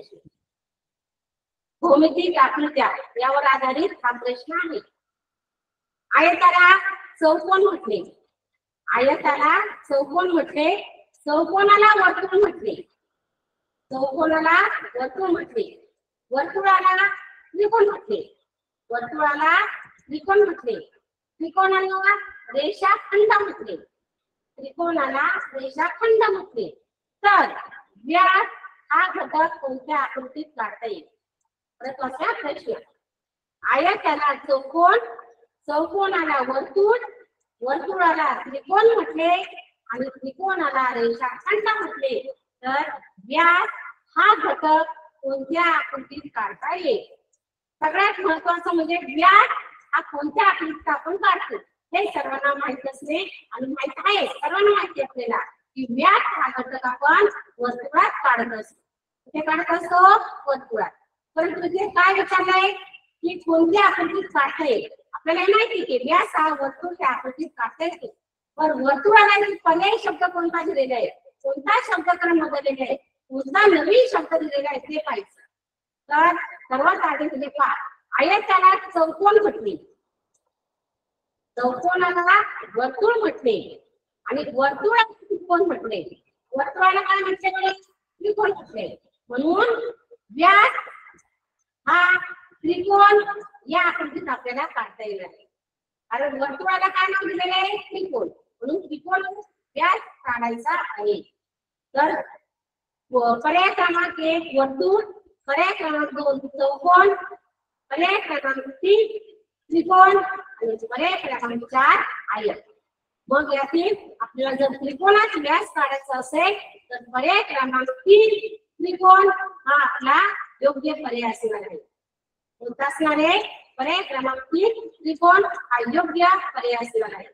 भौमितिक आकृत्या यावर आधारित हा प्रश्न आहे. आयताला चौकोन म्हटले, आयताला चौकोन म्हटले, चौकोनाला वर्तुळ म्हटले, चौकोनाला वर्तुळ म्हटले, वर्तुळाला त्रिकोण म्हटले, वर्तुळाला त्रिकोण म्हटले, त्रिकोणाला रेषाखंड म्हटले, त्रिकोणाला रेषाखंड म्हटले. तर व्यास हा घटक कोणत्या आकृतीत काढता येईल? प्रश्न प्रश्न आयताला चौकोन, चौकोनाला वर्तुळ, वर्तुळाला त्रिकोण म्हटले आणि त्रिकोणाला रेषाखंड म्हटले. तर व्यास हा घटक कोणत्या आकृतीत काढता येईल? सगळ्यात महत्वाचं म्हणजे व्यास हा कोणत्या आकृतीत आपण काढतो हे सर्वांना माहित असणे आणि माहित आहे सर्वांना माहिती आपल्याला की व्यास हा घटक आपण वर्तुळात काढत असतो. कुठे काढत असतो? वर्तुळात. परंतु इथे काय विचारलंय की कोणत्या आकृतीत काढता येईल? आपल्याला माहिती की व्यास हा वर्तुळच्या आकृतीत काढता येतो पण वर्तुळाला पर्याय शब्द कोणता दिलेला आहे, कोणता शब्दक्रम बदललेला आहे, कोणता नवीन शब्द दिलेला आहे ते पाहायचं. तर सर्वात आधी म्हणजे पहा आयताला चौकोन म्हटले, चौकोनाला वर्तुळ म्हटले आणि वर्तुळाला त्रिकोण म्हटले, वर्तुळाला काय म्हटले? त्रिकोण म्हटले. म्हणून व्यास हा त्रिकोण या आकृतीत आपल्याला काढता येईल कारण वर्तुळाला काय नाव दिलेलं आहे? त्रिकोण. म्हणून त्रिकोण व्यास काढायचा आहे. तर पर्याय क्रमांक एक वर्तुळ, पर्याय क्रमांक दोन चौकोन, पर्याय क्रमांक तीन त्रिकोण आणि पर्याय क्रमांक चार आयत. मग यातील आपल्याला जर त्रिकोणाचा व्यास काढायचा असेल तर पर्याय क्रमांक तीन त्रिकोण हा आपला योग्य पर्याय असणार आहे. कोणता असणार आहे? पर्याय क्रमांक तीन त्रिकोण हा योग्य पर्याय असणार आहे.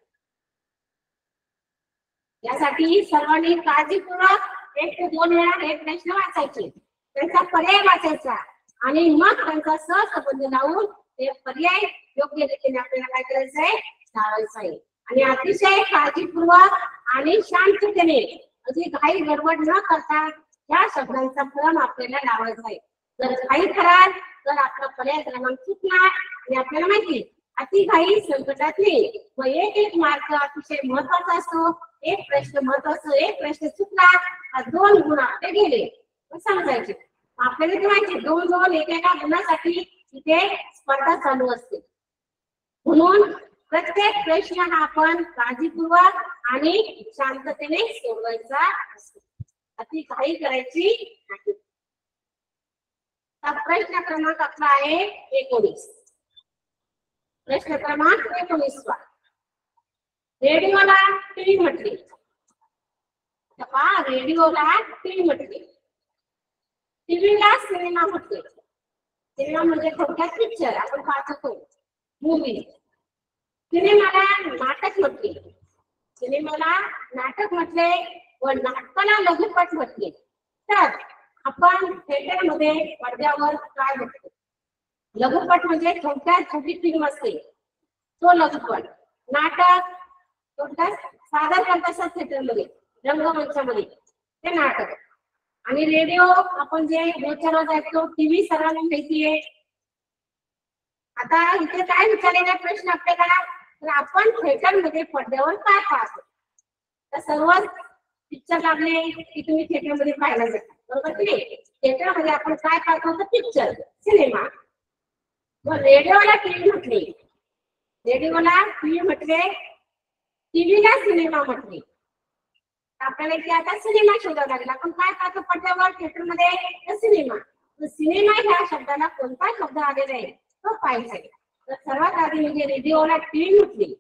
यासाठी सर्वांनी काळजीपूर्वक एक ते दोन वेळा हे प्रश्न वाचायचे, त्यांचा पर्याय वाचायचा आणि मग त्यांचा सहसंबंध लावून ते पर्याय योग्य रीतीने आपल्याला काय करायचं आहे? लावायचं आहे. आणि अतिशय काळजीपूर्वक आणि शांततेने अशी घाई गडबड न करता या शब्दांचा क्रम आपल्याला लावायचा आहे. जर घाई कराल तर आपला पर्याय क्रमांक चुकणार आणि आपल्याला माहिती अति घाई संकटातली व एक एक मार्क अतिशय महत्वाचा असतो. एक प्रश्न महत्वाचा, एक प्रश्न चुकला दोन गुण आपले गेले समजायचे. आपल्याला ते माहिती दोन दोन एकेका गुणासाठी इथे स्पर्धा चालू असते. म्हणून प्रत्येक प्रश्न हा आपण काळजीपूर्वक आणि शांततेने सोडवायचा असतो, अति घाई करायची नाही. प्रश्न क्रमांक आपला आहे एकोणीस. प्रश्न क्रमांक एकोणीस वा रेडिओला टीव्ही म्हटले. रेडिओला टीव्ही म्हटले. टीव्हीला सिनेमा म्हटले. सिनेमा म्हणजे थोडक्यात पिक्चर आपण पाहतो मूवी. सिनेमाला नाटक म्हटले. सिनेमाला नाटक म्हटले व नाटकाला लघुपट म्हटले. तर आपण थिएटर मध्ये पडद्यावर काय बघतो? लघुपट म्हणजे थोडक्यात छोटी फिल्म असते तो लघुपट. नाटक थोडक्यात सादर करत असतात थिएटर मध्ये रंगमंचामध्ये ते नाटक. आणि रेडिओ आपण जे रोजच्या रोज ऐकतो. टीव्ही सर्वांना माहिती आहे. आता इथे काय विचारलेला प्रश्न आपल्याला, तर आपण थिएटर मध्ये पडद्यावर काय पाहतो? तर सर्वच पिक्चर लागले की तुम्ही थिएटर मध्ये पाहायला जाता, बरोबर की नाही? थिएटर मध्ये आपण काय पाहतो तर पिक्चर सिनेमा. व रेडिओला टीव्ही म्हटले. रेडिओला टीव्ही म्हटले. टीव्हीला सिनेमा म्हटले. आपल्याला इथे आता सिनेमा शोधावा लागेल. आपण काय पाहतो पडद्यावर थिएटर मध्ये? सिनेमा. सिनेमा ह्या शब्दाला कोणता शब्द आलेला आहे तो पाहायचा आहे. तर सर्वात आधी म्हणजे रेडिओला टीव्ही म्हटले,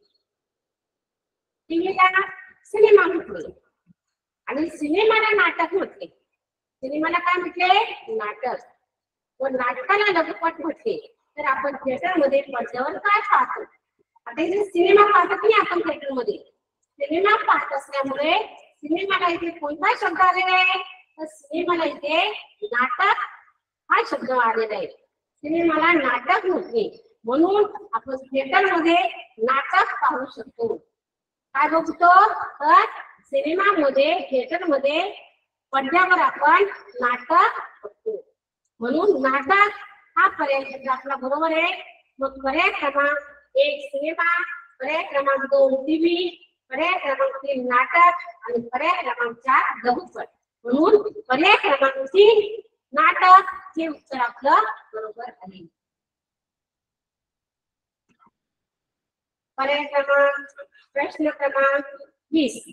टीव्हीला सिनेमा म्हटले आणि सिनेमाला नाटक म्हटले. सिनेमाला काय म्हटले? नाटक. व नाटकाला लघुपट म्हटले. तर आपण थिएटर मध्ये पडद्यावर काय पाहतो? आता इथे सिनेमा पाहतो की आपण थिएटर मध्ये सिनेमा पाहत असल्यामुळे सिनेमाला इथे कोणता शब्द आलेला आहे? तर सिनेमाला इथे नाटक हा शब्द आलेला आहे. सिनेमाला नाटक म्हटले म्हणून आपण थिएटर मध्ये नाटक पाहू शकतो. काय बघतो? तर सिनेमामध्ये थिएटर मध्ये पडद्यावर आपण नाटक बघतो. म्हणून नाटक हा पर्याय शब्द आपला बरोबर आहे. मग पर्याय क्रमांक एक सिनेमा, पर्याय क्रमांक दोन टीव्ही, पर्याय क्रमांक तीन नाटक आणि पर्याय क्रमांक चार लघुपट. म्हणून पर्याय क्रमांक तीन नाटक हे उत्तर आपलं बरोबर आहे. पर्याय क्रमांक प्रश्न क्रमांक वीस.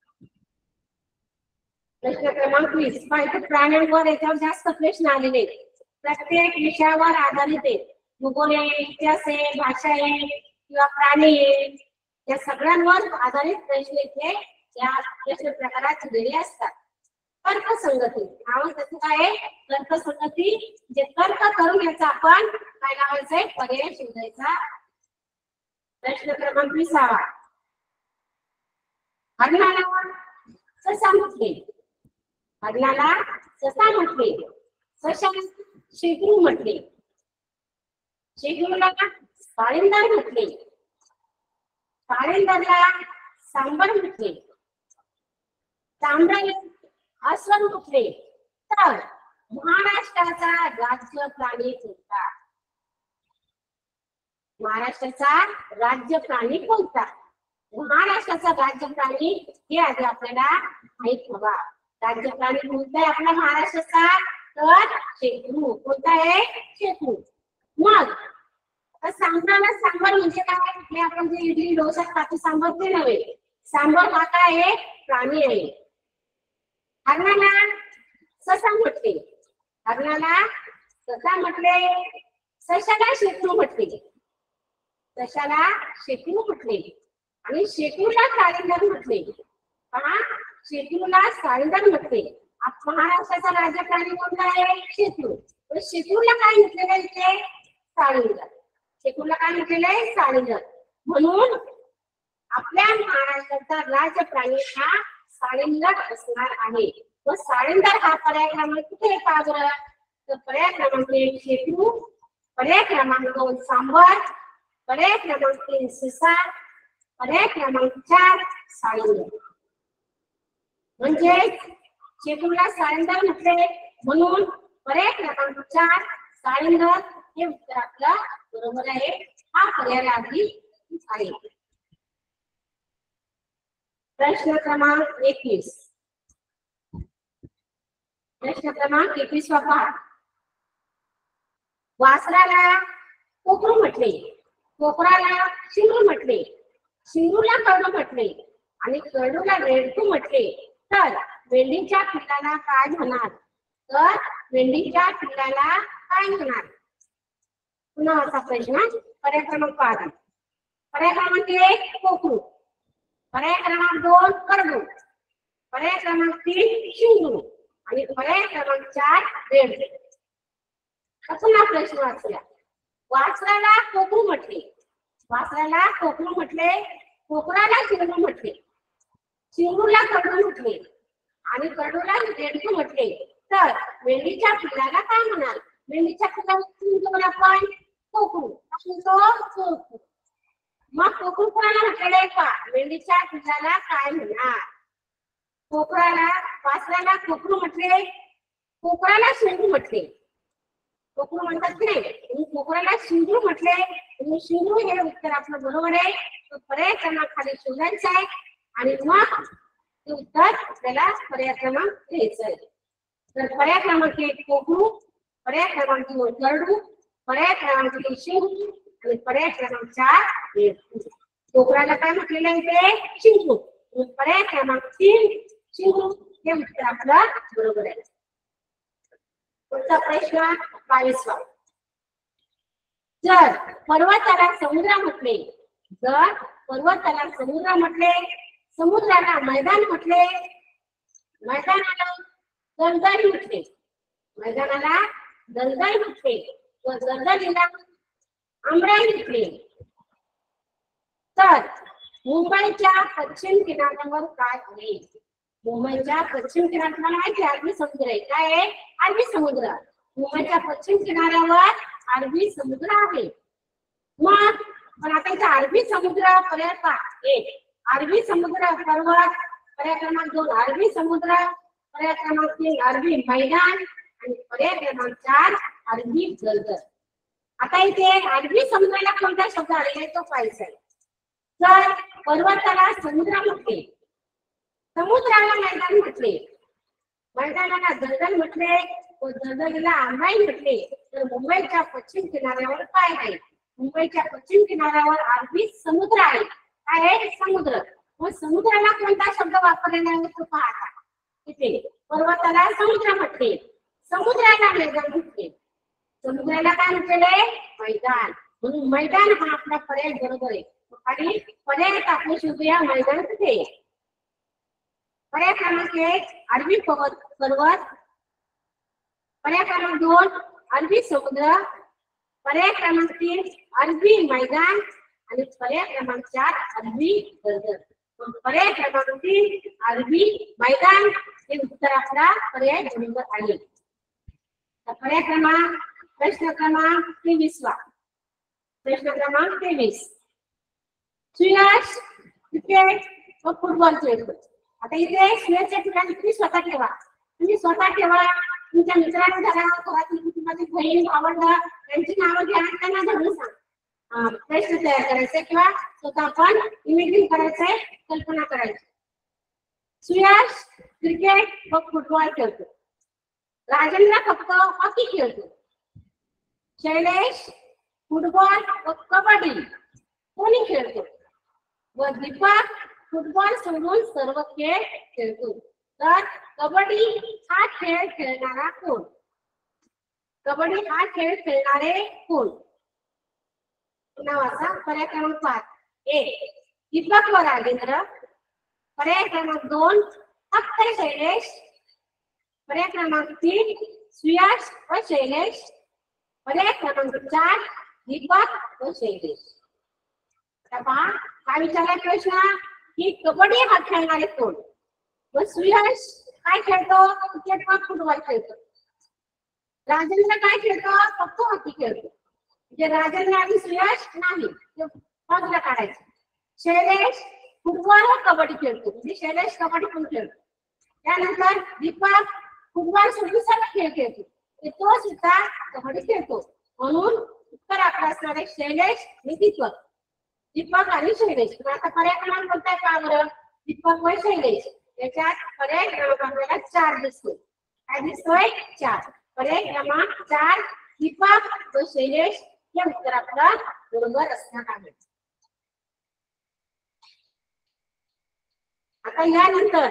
प्रश्न क्रमांक वीस. प्राण्यांवर याच्यावर जास्त प्रश्न आलेले प्रत्येक विषयावर आधारित आहे. भूगोल आहे, इतिहास आहे, भाषा आहे किंवा प्राणी आहे, या सगळ्यांवर आधारित प्रश्न इथे या प्रश्न प्रकारात दिलेले असतात. तर्कसंगती नाव त्याचं काय आहे? तर्कसंगती. जे तर्क करून याचा आपण काय लावायचंय? पर्याय शोधायचा. प्रश्न क्रमांक विसावा. हरणाला ससा म्हटले. हरणाला ससा म्हटले. सशाला शेकरू म्हटले. शेकरूला काळिंदर म्हटले. काळिंदरला सांबर म्हटले. सांबराला अस्वल म्हटले. तर महाराष्ट्राचा राज्य प्राणी कोणता? महाराष्ट्राचा राज्य प्राणी कोणता? महाराष्ट्राचा राज्य प्राणी हे आधी आपल्याला माहित हवा. राज्य प्राणी कोणता आहे आपला महाराष्ट्राचा? तर शेकरू. कोणता आहे? शेकरू. मग सांबराला सांबर म्हणजे काय? हे आपण जे इडली डोसा खातो सांबर ते नव्हे. सांबर हा काय आहे? प्राणी आहे. हरणाला ससा म्हटले. हरणाला ससा म्हटले. सशाला शेकरू म्हटले. सशाला शेकरू म्हटले आणि शेकरूला काळिंदर म्हटले. पहा, शेकरूला काळिंदर म्हटले. महाराष्ट्राचा राज्य प्राणी कोणता आहे? शेकरू. शेकरूला काय म्हटलेलं आहे इथे? काळिंदर. शेकरूला काय म्हटलेलं आहे? काळिंदर. म्हणून आपल्या महाराष्ट्राचा राज्य प्राणी हा काळिंदर असणार आहे. व काळिंदर हा पर्याय क्रमांक कुठे येतो बरं? तर पर्याय क्रमांक एक शेकरू, पर्याय क्रमांक दोन सांबर, पर्याय क्रमांक तीन ससा, पर्याय क्रमांक चार काळिंदर. म्हणजे शेकरूला काळिंदर म्हटले म्हणून पर्याय क्रमांक चार काळिंदर हे उत्तर आपलं बरोबर आहे. हा पर्याय आधी आहे. प्रश्न क्रमांक एकवीस. प्रश्न क्रमांक एकवीस पहा. वासराला कोकरू म्हटले. कोकराला शिंगरू म्हटले, शिंगरूला करडू म्हटले आणि करडूला रेडकू म्हटले तर मेंढीच्या पिल्लाला काय म्हणणार? तर मेंढीच्या पिल्लाला काय म्हणणार? पुन्हा असा प्रश्न. पर्याय क्रमांक पाच. पर्याय क्रमांक एक कोकरू, पर्याय क्रमांक दोन करडू, पर्याय क्रमांक तीन शिंगरू आणि पर्याय क्रमांक चार रेडकू. पुन्हा प्रश्न वाचूया. वासराला कोकरू म्हटले, वासराला कोकरू म्हटले, कोकराला शिंगरू म्हटले, शिंगरूला करडू म्हटले आणि करडूला रेडकू म्हटले तर मेंढीच्या पिल्लाला काय म्हणाल? मेंढीच्या पिल्लाला आपण कोकरू. कोकरू. मग कोकरू कोणाला म्हटलेले का? मेंढीच्या पिल्लाला काय म्हणणार? कोकराला वासराला कोकरू म्हटले, कोकराला शिंगरू म्हटले. कोकरू म्हणतात की नाही, कोकराला शिंगरू म्हटले आणि शिंगरू हे उत्तर आपलं बरोबर आहे. तो पर्याय क्रमांक खाली शोधायचा आहे आणि मग ते उत्तर आपल्याला पर्याय क्रमांक घ्यायचं आहे. तर पर्याय क्रमांक एक कोकरू, पर्याय क्रमांक दोन करडू, पर्याय क्रमांक तीन शिंगरू आणि पर्याय क्रमांक चार रेडकू. कोकराला काय म्हटलेलं आहे ते? शिंगरू. पर्याय क्रमांक तीन शिंगरू हे उत्तर आपलं बरोबर आहे. पुढचा प्रश्न बावीसवा. जर पर्वताला समुद्र म्हटले, जर पर्वताला समुद्र म्हटले, समुद्राला मैदान म्हटले, मैदानाला दलदल म्हटले, मैदानाला दलदल म्हटले व दलदलीला आमराई म्हटले तर मुंबईच्या पश्चिम किनाऱ्यावर काय आहे? मुंबईच्या पश्चिम किनाऱ्याला माहिती अरबी समुद्र आहे. काय आहे? अरबी समुद्र. मुंबईच्या पश्चिम किनाऱ्यावर अरबी समुद्र आहे. मग पण आता इथे अरबी समुद्र पर्याय का? एक अरबी समुद्र पर्वत, पर्याय क्रमांक दोन अरबी समुद्र, पर्याय क्रमांक तीन अरबी मैदान आणि पर्याय क्रमांक चार अरबी दलदल. आता इथे अरबी समुद्राला कोणता शब्द आलेला आहे तो पाहायचा आहे. तर पर्वताला समुद्र म्हटले, समुद्राला मैदान म्हटले, मैदानाला दलदल म्हटले व दलदलीला आमराई म्हटले तर मुंबईच्या पश्चिम किनाऱ्यावर काय आहे? मुंबईच्या पश्चिम किनाऱ्यावर अरबी समुद्र आहे. काय आहे? समुद्र. मग समुद्राला कोणता शब्द वापरलेला आहे तो पहा. इथे पर्वताला समुद्र म्हटले, समुद्राला मैदान म्हटले, समुद्राला काय म्हटलेले? मैदान. म्हणून मैदान हा आपला पर्याय बरोबर आहे. आणि पर्याय टाकून शोधूया मैदान कुठे? पर्याय क्रमांक एक अरबी पर्वत, पर्वत, पर्याय क्रमांक दोन अरबी समुद्र, पर्याय क्रमांक तीन अरबी मैदान आणि पर्याय क्रमांक चार अरबी दलदल. पर्याय क्रमांक तीन अरबी मैदान हे उत्तर आपला पर्याय बरोबर आले. पर्याय क्रमांक प्रश्न क्रमांक तेवीसवा. प्रश्न क्रमांक तेवीस. सुयश क्रिकेट व फुटबॉल खेळतो. आता इथे सुयशच्या ठिकाणी तुम्ही स्वतः ठेवा, तुम्ही स्वतः ठेवा. तुमच्या मित्रांना धरा, घरातील कुटुंबातील बहीण भावंड यांची नावं घ्या, त्यांना धरून सांग. प्रश्न तयार करायचे किंवा स्वतः आपण इमेजिन करायचंय, कल्पना करायची. सुयश क्रिकेट व फुटबॉल खेळतो. राजेंद्र फक्त हॉकी खेळतो. शैलेश फुटबॉल व कबड्डी कोणी खेळतो व दीपक फुटबॉल सोडून सर्व खेळ खेळतो. तर कबड्डी हा खेळ खेळणारा कोण? कबड्डी हा खेळ खेळणारे कोण? नावाचा पर्याय क्रमांक पाच. एक दीपक व राजेंद्र, पर्याय क्रमांक दोन अक्षय शैलेश, पर्याय क्रमांक तीन सुयश व शैलेश, पर्याय क्रमांक चार दीपक व शैलेश. पहा काय विचारलाय प्रश्न की कबड्डी हा खेळणारे कोण व सुयश काय खेळतो? क्रिकेट व फुटबॉल खेळतो. राजेंद्र काय खेळतो? फक्त हॉकी खेळतो. म्हणजे राजेंद्र आणि सुयश नाही, बाजूला काढायचं. शैलेश फुटबॉल व कबड्डी खेळतो, म्हणजे शैलेश कबड्डी पण खेळतो. त्यानंतर दीपक फुटबॉल सोडून सर्व खेळ खेळतो, तो सुद्धा कबड्डी खेळतो. म्हणून उत्तर आपलं असणार आहे शैलेश आणि दीपक. दीपक आणि शैलेश. आता पर्याय क्रमांक कोणता का बरं? दीपक व शैलेश. याच्यात पर्याय क्रमांक आपल्याला चार दिसतोय. काय दिसतोय? चार. पर्याय क्रमांक चार दीपक व शैलेश हे उत्तर आपलं बरोबर असणार आहे. आता यानंतर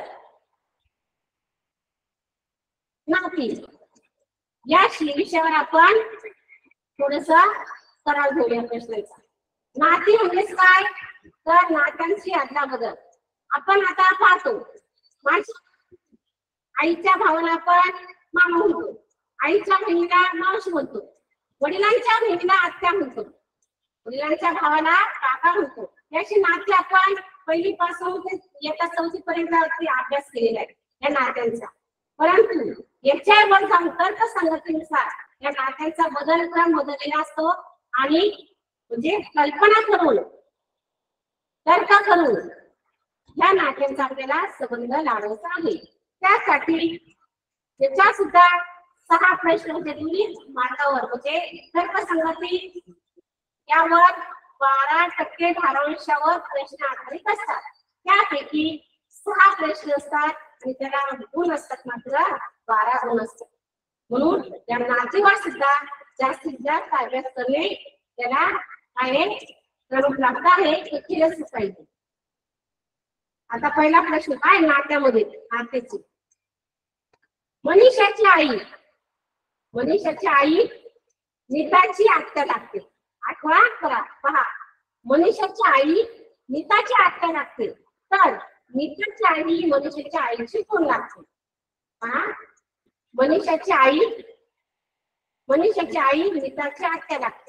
नाती या विषयावर आपण थोडस सराव घेऊया प्रश्नांचा. नाती म्हणजेच काय तर नात्यांची अदलाबदल. आपण आता पाहतो माझ्या आईच्या भावाला आपण मामा म्हणतो, आईच्या बहिणीला मावशी म्हणतो, वडिलांच्या बहिणीला आत्या म्हणतो, वडिलांच्या भावाला काका म्हणतो. याची नाती आपण पहिली पासून ते इयत्ता चौथी पर्यंत अभ्यास केलेला आहे या नात्यांचा. परंतु याच्यावर जाऊन तर्कसंगतीनुसार या नात्यांचा बदल क्रम बदललेला असतो आणि म्हणजे कल्पना करून तर्क करून या नात्यांचा आपल्याला संबंध लावायचा आहे. त्यासाठी त्याच्या सुद्धा सहा प्रश्न म्हणजे दोन्ही मार्गावर म्हणजे तर्कसंगती यावर बारा टक्के भारांशावर प्रश्न आधारित असतात. त्यापैकी सहा प्रश्न असतात आणि त्याला गुण असतात मात्र बारा गुण असतात. म्हणून या नातीवर सुद्धा जास्तीत जास्त अभ्यास करणे त्याला आहे प्रमुख लागत आहे ते केलंच पाहिजे. आता पहिला प्रश्न काय नात्यामध्ये नात्याची. मनीषाची आई मनीषाची आई नीताची आत्या लागते. आठवणा करा पहा मनीषाची आई नीताची आत्या लागते तर नीताची आई मनीषाच्या आईची कोण लागते. पहा मनीषाची आई मनीषाची आई नीताची आत्या लागते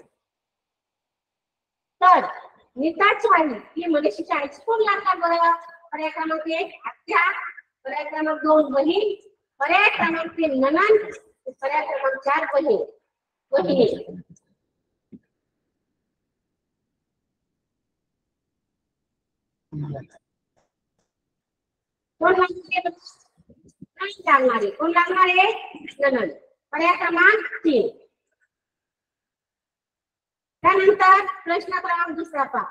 तर नीताची आई ही मनीषाच्या आईची कोण लागणार बरं. पर्याय क्रमांक एक आत्या, पर्याय क्रमांक दोन बहीण, पर्याय क्रमांक तीन नणंद, पर्याय क्रमांक चार बहीण बहिणी. कोण लागणार आहे कोण लागणार आहे नणंद. पर्याय क्रमांक तीन. त्यानंतर प्रश्न क्रमांक दुसरा पहा.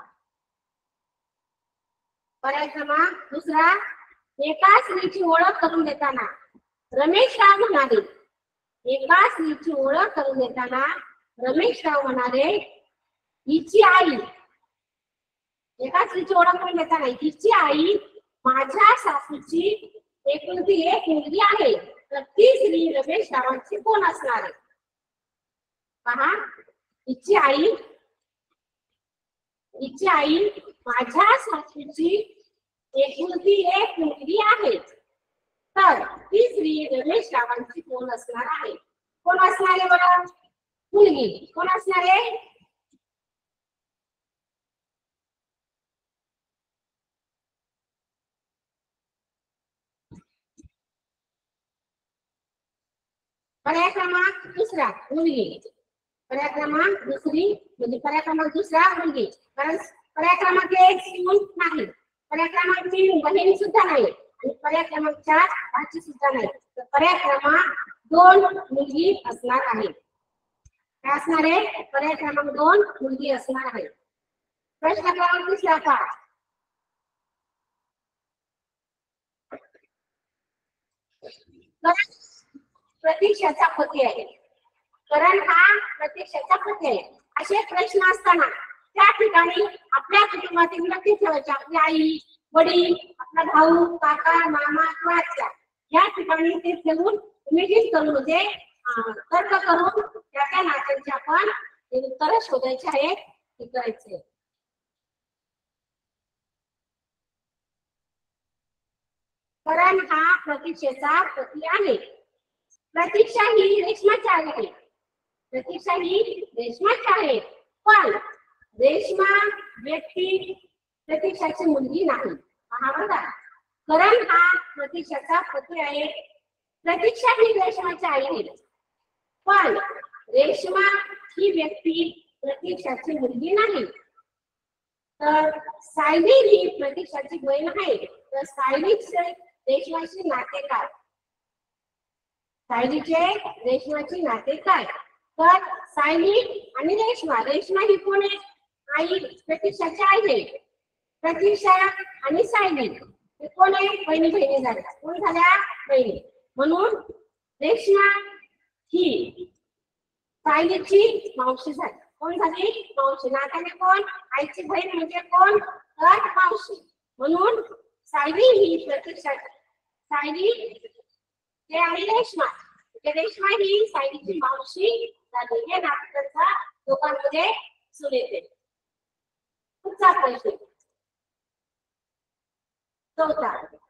पर्याय क्रमांक दुसरा एका स्त्रीची ओळख करून देताना रमेशराव म्हणाले एका स्त्रीची ओळख करून देताना रमेशराव म्हणाले हिची आई एका स्त्रीची ओळख करून देताना हिची आई माझ्या सासूची एकुलती एक मुलगी आहे तर ती स्त्री रमेशरावांची कोण असणार आहे. पहा हिची आई हिची आई माझ्या सासूची एकुलती एक मुलगी आहे तर ती स्त्री रमेशरावांची कोण असणार आहे. कोण असणार आहे बघा मुलगी कोण असणार आहे. पर्याय क्रमांक दुसरा मुलगी. पर्याय क्रमांक दुसरी म्हणजे पर्याय क्रमांक दुसरा मुलगी. कारण पर्याय क्रमांक एक सून नाही, पर्याय क्रमांक तीन बहीण सुद्धा नाही आणि पर्याय क्रमांक चार भाची सुद्धा नाही. तर पर्याय क्रमांक दोन मुलगी असणार आहे. काय असणार आहे पर्याय क्रमांक दोन मुलगी असणार आहे. प्रश्न क्रमांक तिसरा पहा. प्रतीक्षाचा पती आहे. करण हा प्रतीक्षाचा पती आहे. असे प्रश्न असताना त्या ठिकाणी आपल्या कुटुंबातील व्यक्ती ठेवायचे. आपली आई वडील आपला भाऊ काका मामा किंवा आत्या या ठिकाणी ते ठेवून इमेजिन करून म्हणजे तर्क करून त्या त्या नात्यांची आपण उत्तर शोधायचे आहे ते करायचे. करण हा प्रतीक्षेचा पती आहे. प्रतीक्षा ही रेशमाची आहे. प्रतीक्षा ही रेशमाची आहे पण रेशमा व्यक्ती प्रतीक्षाची मुलगी नाही. पहा बघा करण हा प्रतीक्षाचा पती आहे. प्रतीक्षा ही रेशमाची आई आहे पण रेशमा ही व्यक्ती प्रतीक्षाची मुलगी नाही. तर सायली ही प्रतीक्षाची बहीण आहे. तर सायलीचे रेशमाची नाते काय. सायलीचे रेशमाची नाते काय तर सायली आणि रेशमा. रेशमा ही कोण आहे आई प्रतीक्षाची आई आहे. प्रतीक्षा आणि सायली हे कोण आहे बहिणी बहिणी झाल्या. कोण झाल्या बहिणी. म्हणून रेशमा ही सायलीची मावशी झाली. कोण झाली मावशी. नात्याने कोण आईची बहीण म्हणजे कोण तर मावशी. म्हणून सायली ही प्रत्यक्षात सायली ते आहे रेश्मा. रेश्मा ही सायलीची मावशी झाली. हे नात्याचा लोकांमध्ये सुरू येते. पुढचा प्रश्न चौथा.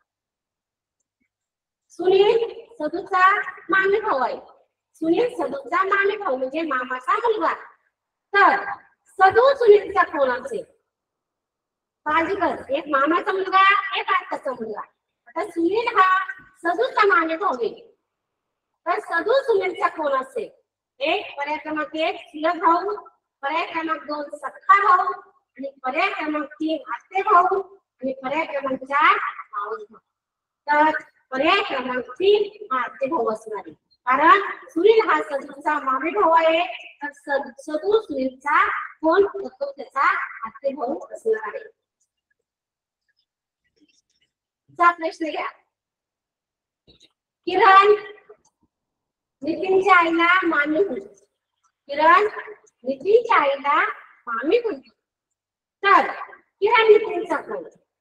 सुनील सदूचा मामे भाऊ आहे. सुनील सदूचा मामे भाऊ म्हणजे मामाचा मुलगा. तर सदू सुनीलचा कोण असेल. साहजिकच एक मामाचा मुलगा एक आत्याचा मुलगा. आता सुनील हा सदूचा मामे भाऊ आहे. तर सदू सुनीलचा कोण असेल. एक पर्याय क्रमांक एक चुलत भाऊ, पर्याय क्रमांक दोन सख्खा भाऊ आणि पर्याय क्रमांक तीन आत्ते भाऊ आणि पर्याय क्रमांक चार मावस भाऊ. तर पर्याय क्रमांक तीन हा आत्ते भाऊ असणार आहे. कारण सुनील हा सदूचा मामे भाऊ आहे. तर सदू सुनीलचा कोण तो त्याचा आत्ते भाऊ असणार आहे. चा प्रश्न घ्या. किरण नितीनच्या आईला मामी म्हणतो. किरण नितीनच्या आईला मामी म्हणतो. तर किरण नितीनचा कोण.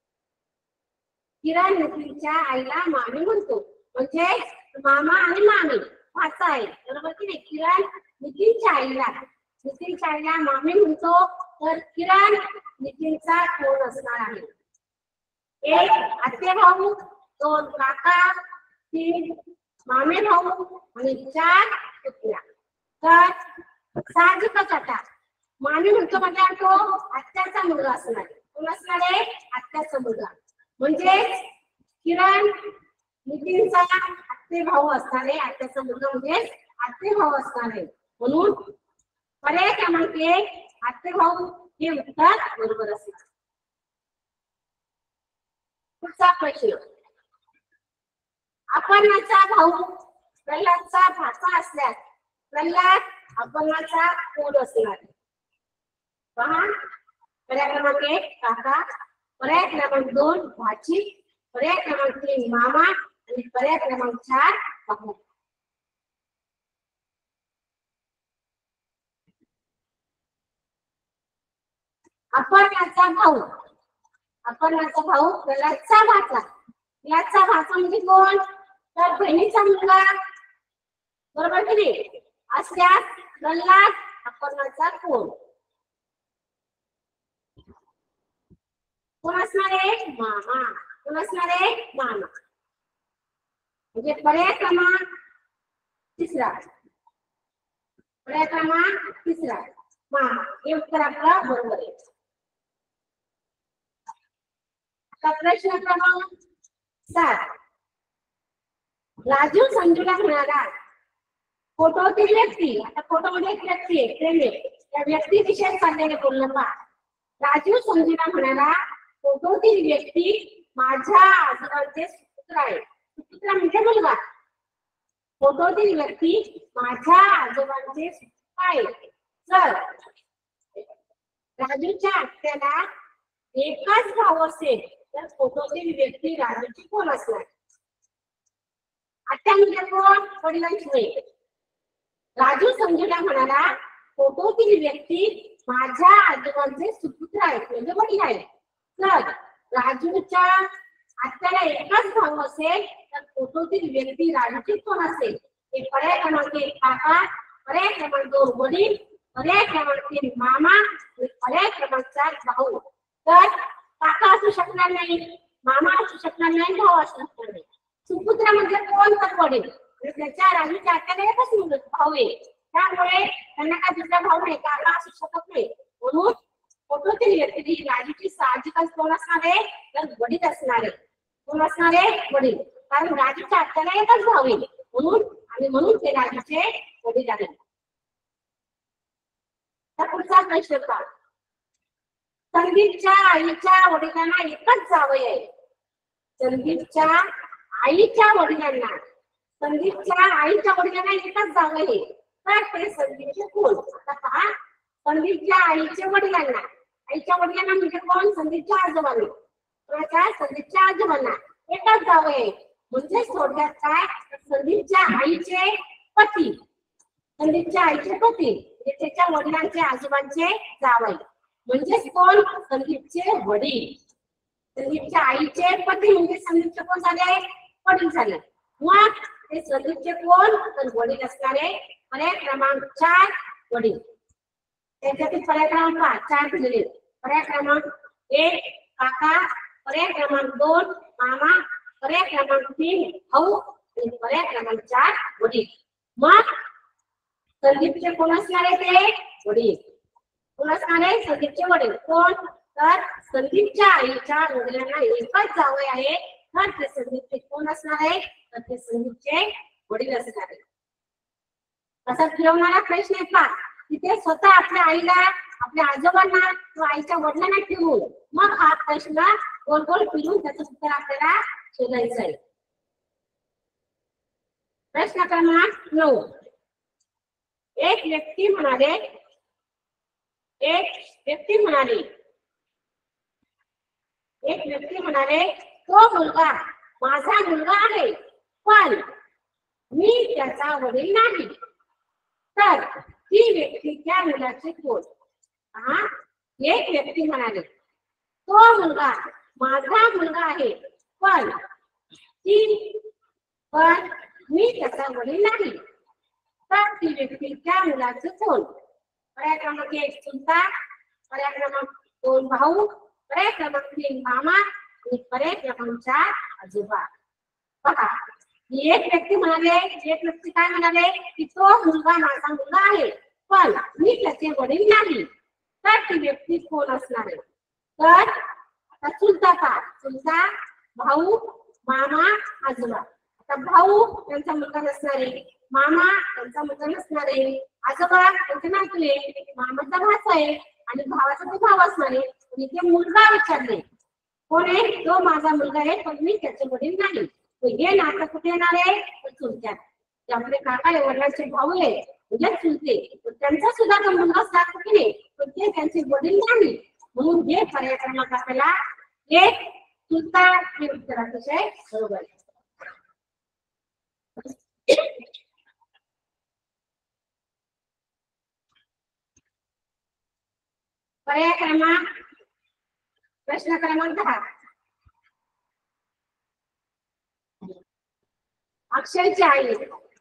किरण नितीनच्या आईला मामी म्हणतो म्हणजे मामा आणि मामी वाचा आहे बरोबर की नाही. किरण नितीनच्या आईला नितीनच्या आईला मामी म्हणतो. तर किरण नितीनचा कोण असणार आहे. एक आत्ते भाऊ, दोन काका, तीन मामे भाऊ आणि चार पुतण्या. तर साहजिकच आता मामी म्हणतो म्हणजे तो आत्याचा मुलगा असणार. कोण असणार आहे आत्याचा मुलगा. म्हणजे किरण नितीनचा आत्ते भाऊ असणार आहे. आत्याचा मुलगा म्हणजे आत्ते भाऊ असणार आहे. म्हणून पर्याय क्रमांक एक आत्ते भाऊ हे उत्तर बरोबर असेल. पुढचा प्रश्न. अपर्णाचा भाऊ प्रल्हादचा भाचा असल्यास प्रल्हाद अपर्णाचा कोण असणार. पहा पर्याय क्रमांक एक काका, पर्याय क्रमांक दोन भाची, पर्याय क्रमांक तीन मामा आणि पर्याय क्रमांक चार भाऊ. अपर्णाचा भाऊ अपर्णाचा भाऊ प्रल्हादचा भाचा. याचा भाचा म्हणजे कोण तर बहिणीचा मुलगा बरोबर की नाही. असल्यास प्रल्हाद अपर्णाचा कोण कोण असणार आहे मामा. कोण असणार आहे मामा. म्हणजे पर्याय क्रमांक तिसरा पर्याय क्रमांक तिसरा मामा हे उत्तर आपलं बरोबर आहे. प्रश्न क्रमांक सात. राजू संजूला म्हणाला फोटोतील व्यक्ती. आता फोटोमध्ये एक व्यक्ती आहे प्रेम आहे. त्या व्यक्तीविषयी चाललेले बोलणं पहा. राजू संजूला म्हणाला फोटोतील व्यक्ती माझ्या आजोबांचे सुपुत्र आहे. सुपुत्र म्हणजे मुलगा. फोटोतील व्यक्ती माझ्या आजोबांचे सुपुत्र आहे. तर राजूच्या आत्याला एकच भाऊ असेल तर फोटोतील व्यक्ती राजूची कोण असणार. आत्या म्हणजे कोण वडिलांची बहीण. राजू संजूला म्हणाला फोटोतील व्यक्ती माझ्या आजोबांचे सुपुत्र आहेत म्हणजे वडील आहेत. तर राजूच्या आत्याला एकच भाऊ असेल तर फोटोतील व्यक्ती राजूची कोण असेल. हे पर्याय क्रमांक एक काका, पर्याय क्रमांक दोन वडील, पर्याय क्रमांक तीन मामा आणि पर्याय क्रमांक चार भाऊ. तर काका असू शकणार नाही, मामा असू शकणार नाही, भाऊ असू शकणार नाही. सुपुत्र म्हणजे कोण तर वडील. त्याच्या राजूच्या आत्याला एकच मुलगा भाऊ आहे. त्यामुळे त्यांना काय दुसरा भाऊ नाही काका असू शकत नाही. म्हणून फोटोतील व्यक्ती राजूची साहजिकच कोण असणार आहे तर वडील असणार आहे. कोण असणार आहे वडील. कारण राजूच्या आत्याला एकच भाऊ आहे म्हणून आणि म्हणून ते राजूचे वडील आहेत. पुढचा प्रश्न पहा. संदीपच्या आईच्या वडिलांना एकच जावई आहे. संदीपच्या आईच्या वडिलांना संदीपच्या आईच्या वडिलांना एकच जावई आहे. तर ते संदीपचे कोण. आता पहा संदीपच्या आईच्या वडिलांना आईच्या वडिलांना म्हणजे कोण संदीपच्या आजोबांना. त्या संदीपच्या आजोबांना एकच जावई आहे. म्हणजे थोडक्यात काय संदीपच्या आईचे पती संदीपच्या आईचे पती म्हणजे त्याच्या वडिलांचे आजोबांचे जावई, म्हणजेच कोण? संदीपचे वडील. संदीपच्या आईचे पती म्हणजे संदीपचे कोण झाले? वडील झाले. मग ते संदीपचे कोण? तर वडील असणारे पर्याय क्रमांक चार वडील. त्याच्यातील पर्याय क्रमांक पाच चार दिलेले. पर्याय क्रमांक एक काका, पर्याय क्रमांक दोन मामा, पर्याय क्रमांक तीन भाऊ आणि पर्याय क्रमांक चार वडील. मग संदीपचे कोण असणारे? ते वडील. कोण असणारे? संदीपचे वडील. कोण? तर संदीपच्या आईच्या वडिलांना एकच जावई आहे, तर ते संदीपचे कोण असणार आहे? तर ते संदीपचे वडील असणार आहे. असा फिरवणारा प्रश्न आहे पहा. तिथे स्वतः आपल्या आईला, आपल्या आजोबांना किंवा आईच्या वडिलांना ठेवून मग हा प्रश्न गोल गोल फिरून त्याचं उत्तर आपल्याला शोधायचं आहे. प्रश्न क्रमांक नऊ. एक व्यक्ती म्हणाले एक व्यक्ती म्हणाले एक व्यक्ती म्हणाले तो मुलगा माझा मुलगा आहे, पण मी त्याचा वडील नाही. तर ती व्यक्ती त्या मुलाचे कोण? हा, एक व्यक्ती म्हणाले तो मुलगा माझा मुलगा आहे, पण ती पण मी त्याचा वडील नाही. तर ती व्यक्ती त्या मुलाचे कोण? पर्याय क्रमांक एक चुलता, पर्याय क्रमांक दोन भाऊ, पर्याय क्रमांक तीन मामा आणि पर्याय क्रमांक चार आजोबा. बघा, एक व्यक्ती म्हणाले एक व्यक्ती काय म्हणाले की तो मुलगा माझा मुलगा आहे, पण मी त्याचे वडील नाही. तर ती व्यक्ती कोण असणार आहे? तर आता चुलता का? चुलता, भाऊ, मामा, आजोबा. आता भाऊ त्यांचा मुलगा नसणार आहे, मामा त्यांचा मुलगा नसणार आहे, आजोबा त्यांचे नातू, मामाचा भाचा आहे आणि भावाचा तो भाव असणार आहे. आणि ते मुलगा विचारले कोण आहे? तो माझा मुलगा आहे, पण मी त्याचे वडील नाही. हे नातं कुठे येणार आहे? तर चुलत्यात. त्यामध्ये काका आहे, वडिलांचे भाऊ आहे म्हणजे चुलते, त्यांचा सुद्धा तो मुलगा असणार की नाही, पण ते त्यांचे वडील नाही. म्हणून हे पर्याय क्रमांक आपल्याला एक चुलता हे उत्तर अतिशय बरोबर आहे. पर्याय क्रमांक प्रश्न क्रमांक दहा. अक्षयची आई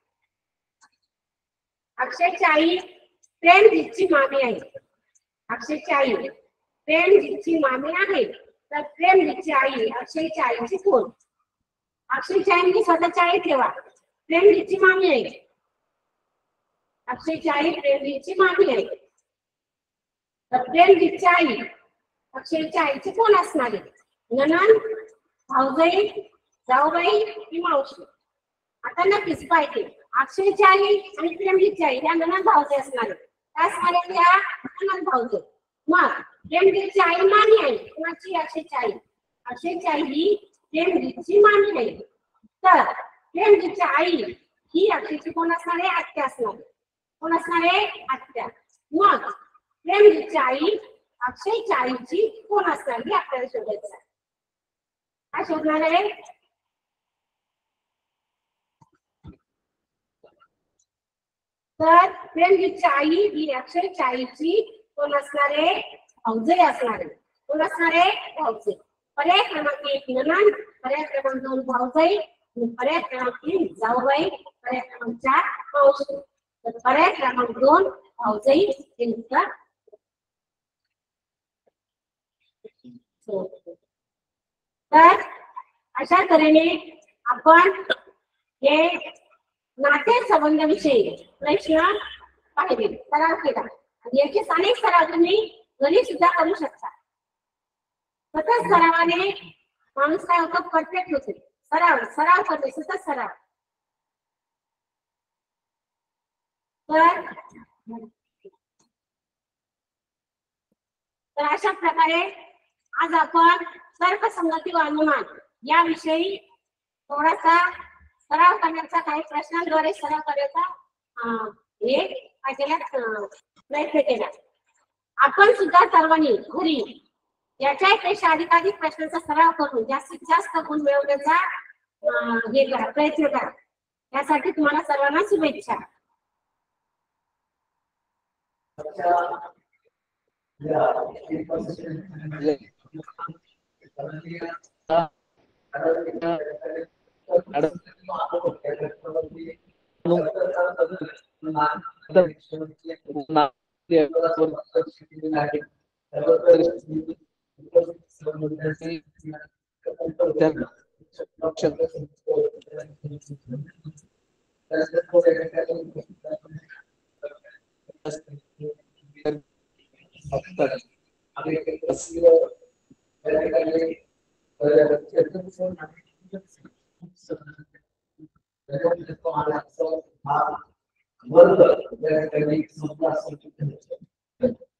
अक्षयची आई प्रेमजीतची मामी आहे. अक्षयची आई प्रेमजीतची मामी आहे, तर प्रेमजीतची आई अक्षयची आईची कोण? अक्षयची आई म्हणजे स्वतःची आई ठेवा. प्रेमजीतची मामी आहे. अक्षयची आई प्रेमजीतची मामी आहे, तर प्रेमजीतची आई अक्षयच्या आईची कोण असणार आहे? नणंद, भाऊजाई, जाऊबाई की मावशी? आता नक्कीच पाहिजे अक्षयची आई आणि प्रेमजीतची आई या नणंद भाऊजाई असणार आहे. त्या असणार आहे त्या नणंद भाऊजाई. मग प्रेमजीतची आई मामी आहे. कोणाची? अक्षयची आई. अक्षयची आई ही प्रेमजीतची मामी आहे, तर प्रेमजीतची आई ही अक्षयची कोण असणार आहे? आत्या असणार आहे. कोण असणार आहे? आत्या. मग प्रेमजीतची आई अक्षयच्या आईची कोण असणार हे आपल्याला शोधायचं आहे. काय शोधणार आहे? तर प्रेमजीतची आई ही अक्षयच्या आईची कोण असणार आहे? भाऊजाई असणार आहे. कोण असणार आहे? भाऊजाई. पर्याय क्रमांक एक नणंद, पर्याय क्रमांक दोन भाऊजाई, पर्याय क्रमांक तीन जाऊबाई, पर्याय क्रमांक चार मावशी. तर पर्याय क्रमांक दोन भाऊजाई हे उत्तर. तर अशा तऱ्हेने आपण हे नाते संबंधाविषयी प्रश्न पाहिले, सराव केला आणि याचे अनेक सराव तुम्ही घरी सुद्धा करू शकता. सतत सरावाने माणूस काय होतो? परफेक्ट होते. सराव सराव करते, सतत सराव. तर तर अशा प्रकारे आज आपण तर्कसंगती व अनुमान याविषयी थोडासा सराव करण्याचा, काही प्रश्नांद्वारे सराव करण्याचा हे काय केला प्रयत्न केला. आपण सुद्धा सर्वांनी घरी याच्यापेक्षा अधिकाधिक प्रश्नांचा सराव करून जास्तीत जास्त गुण मिळवण्याचा हे करा, प्रयत्न करा. यासाठी तुम्हाला सर्वांना शुभेच्छा. वर्ग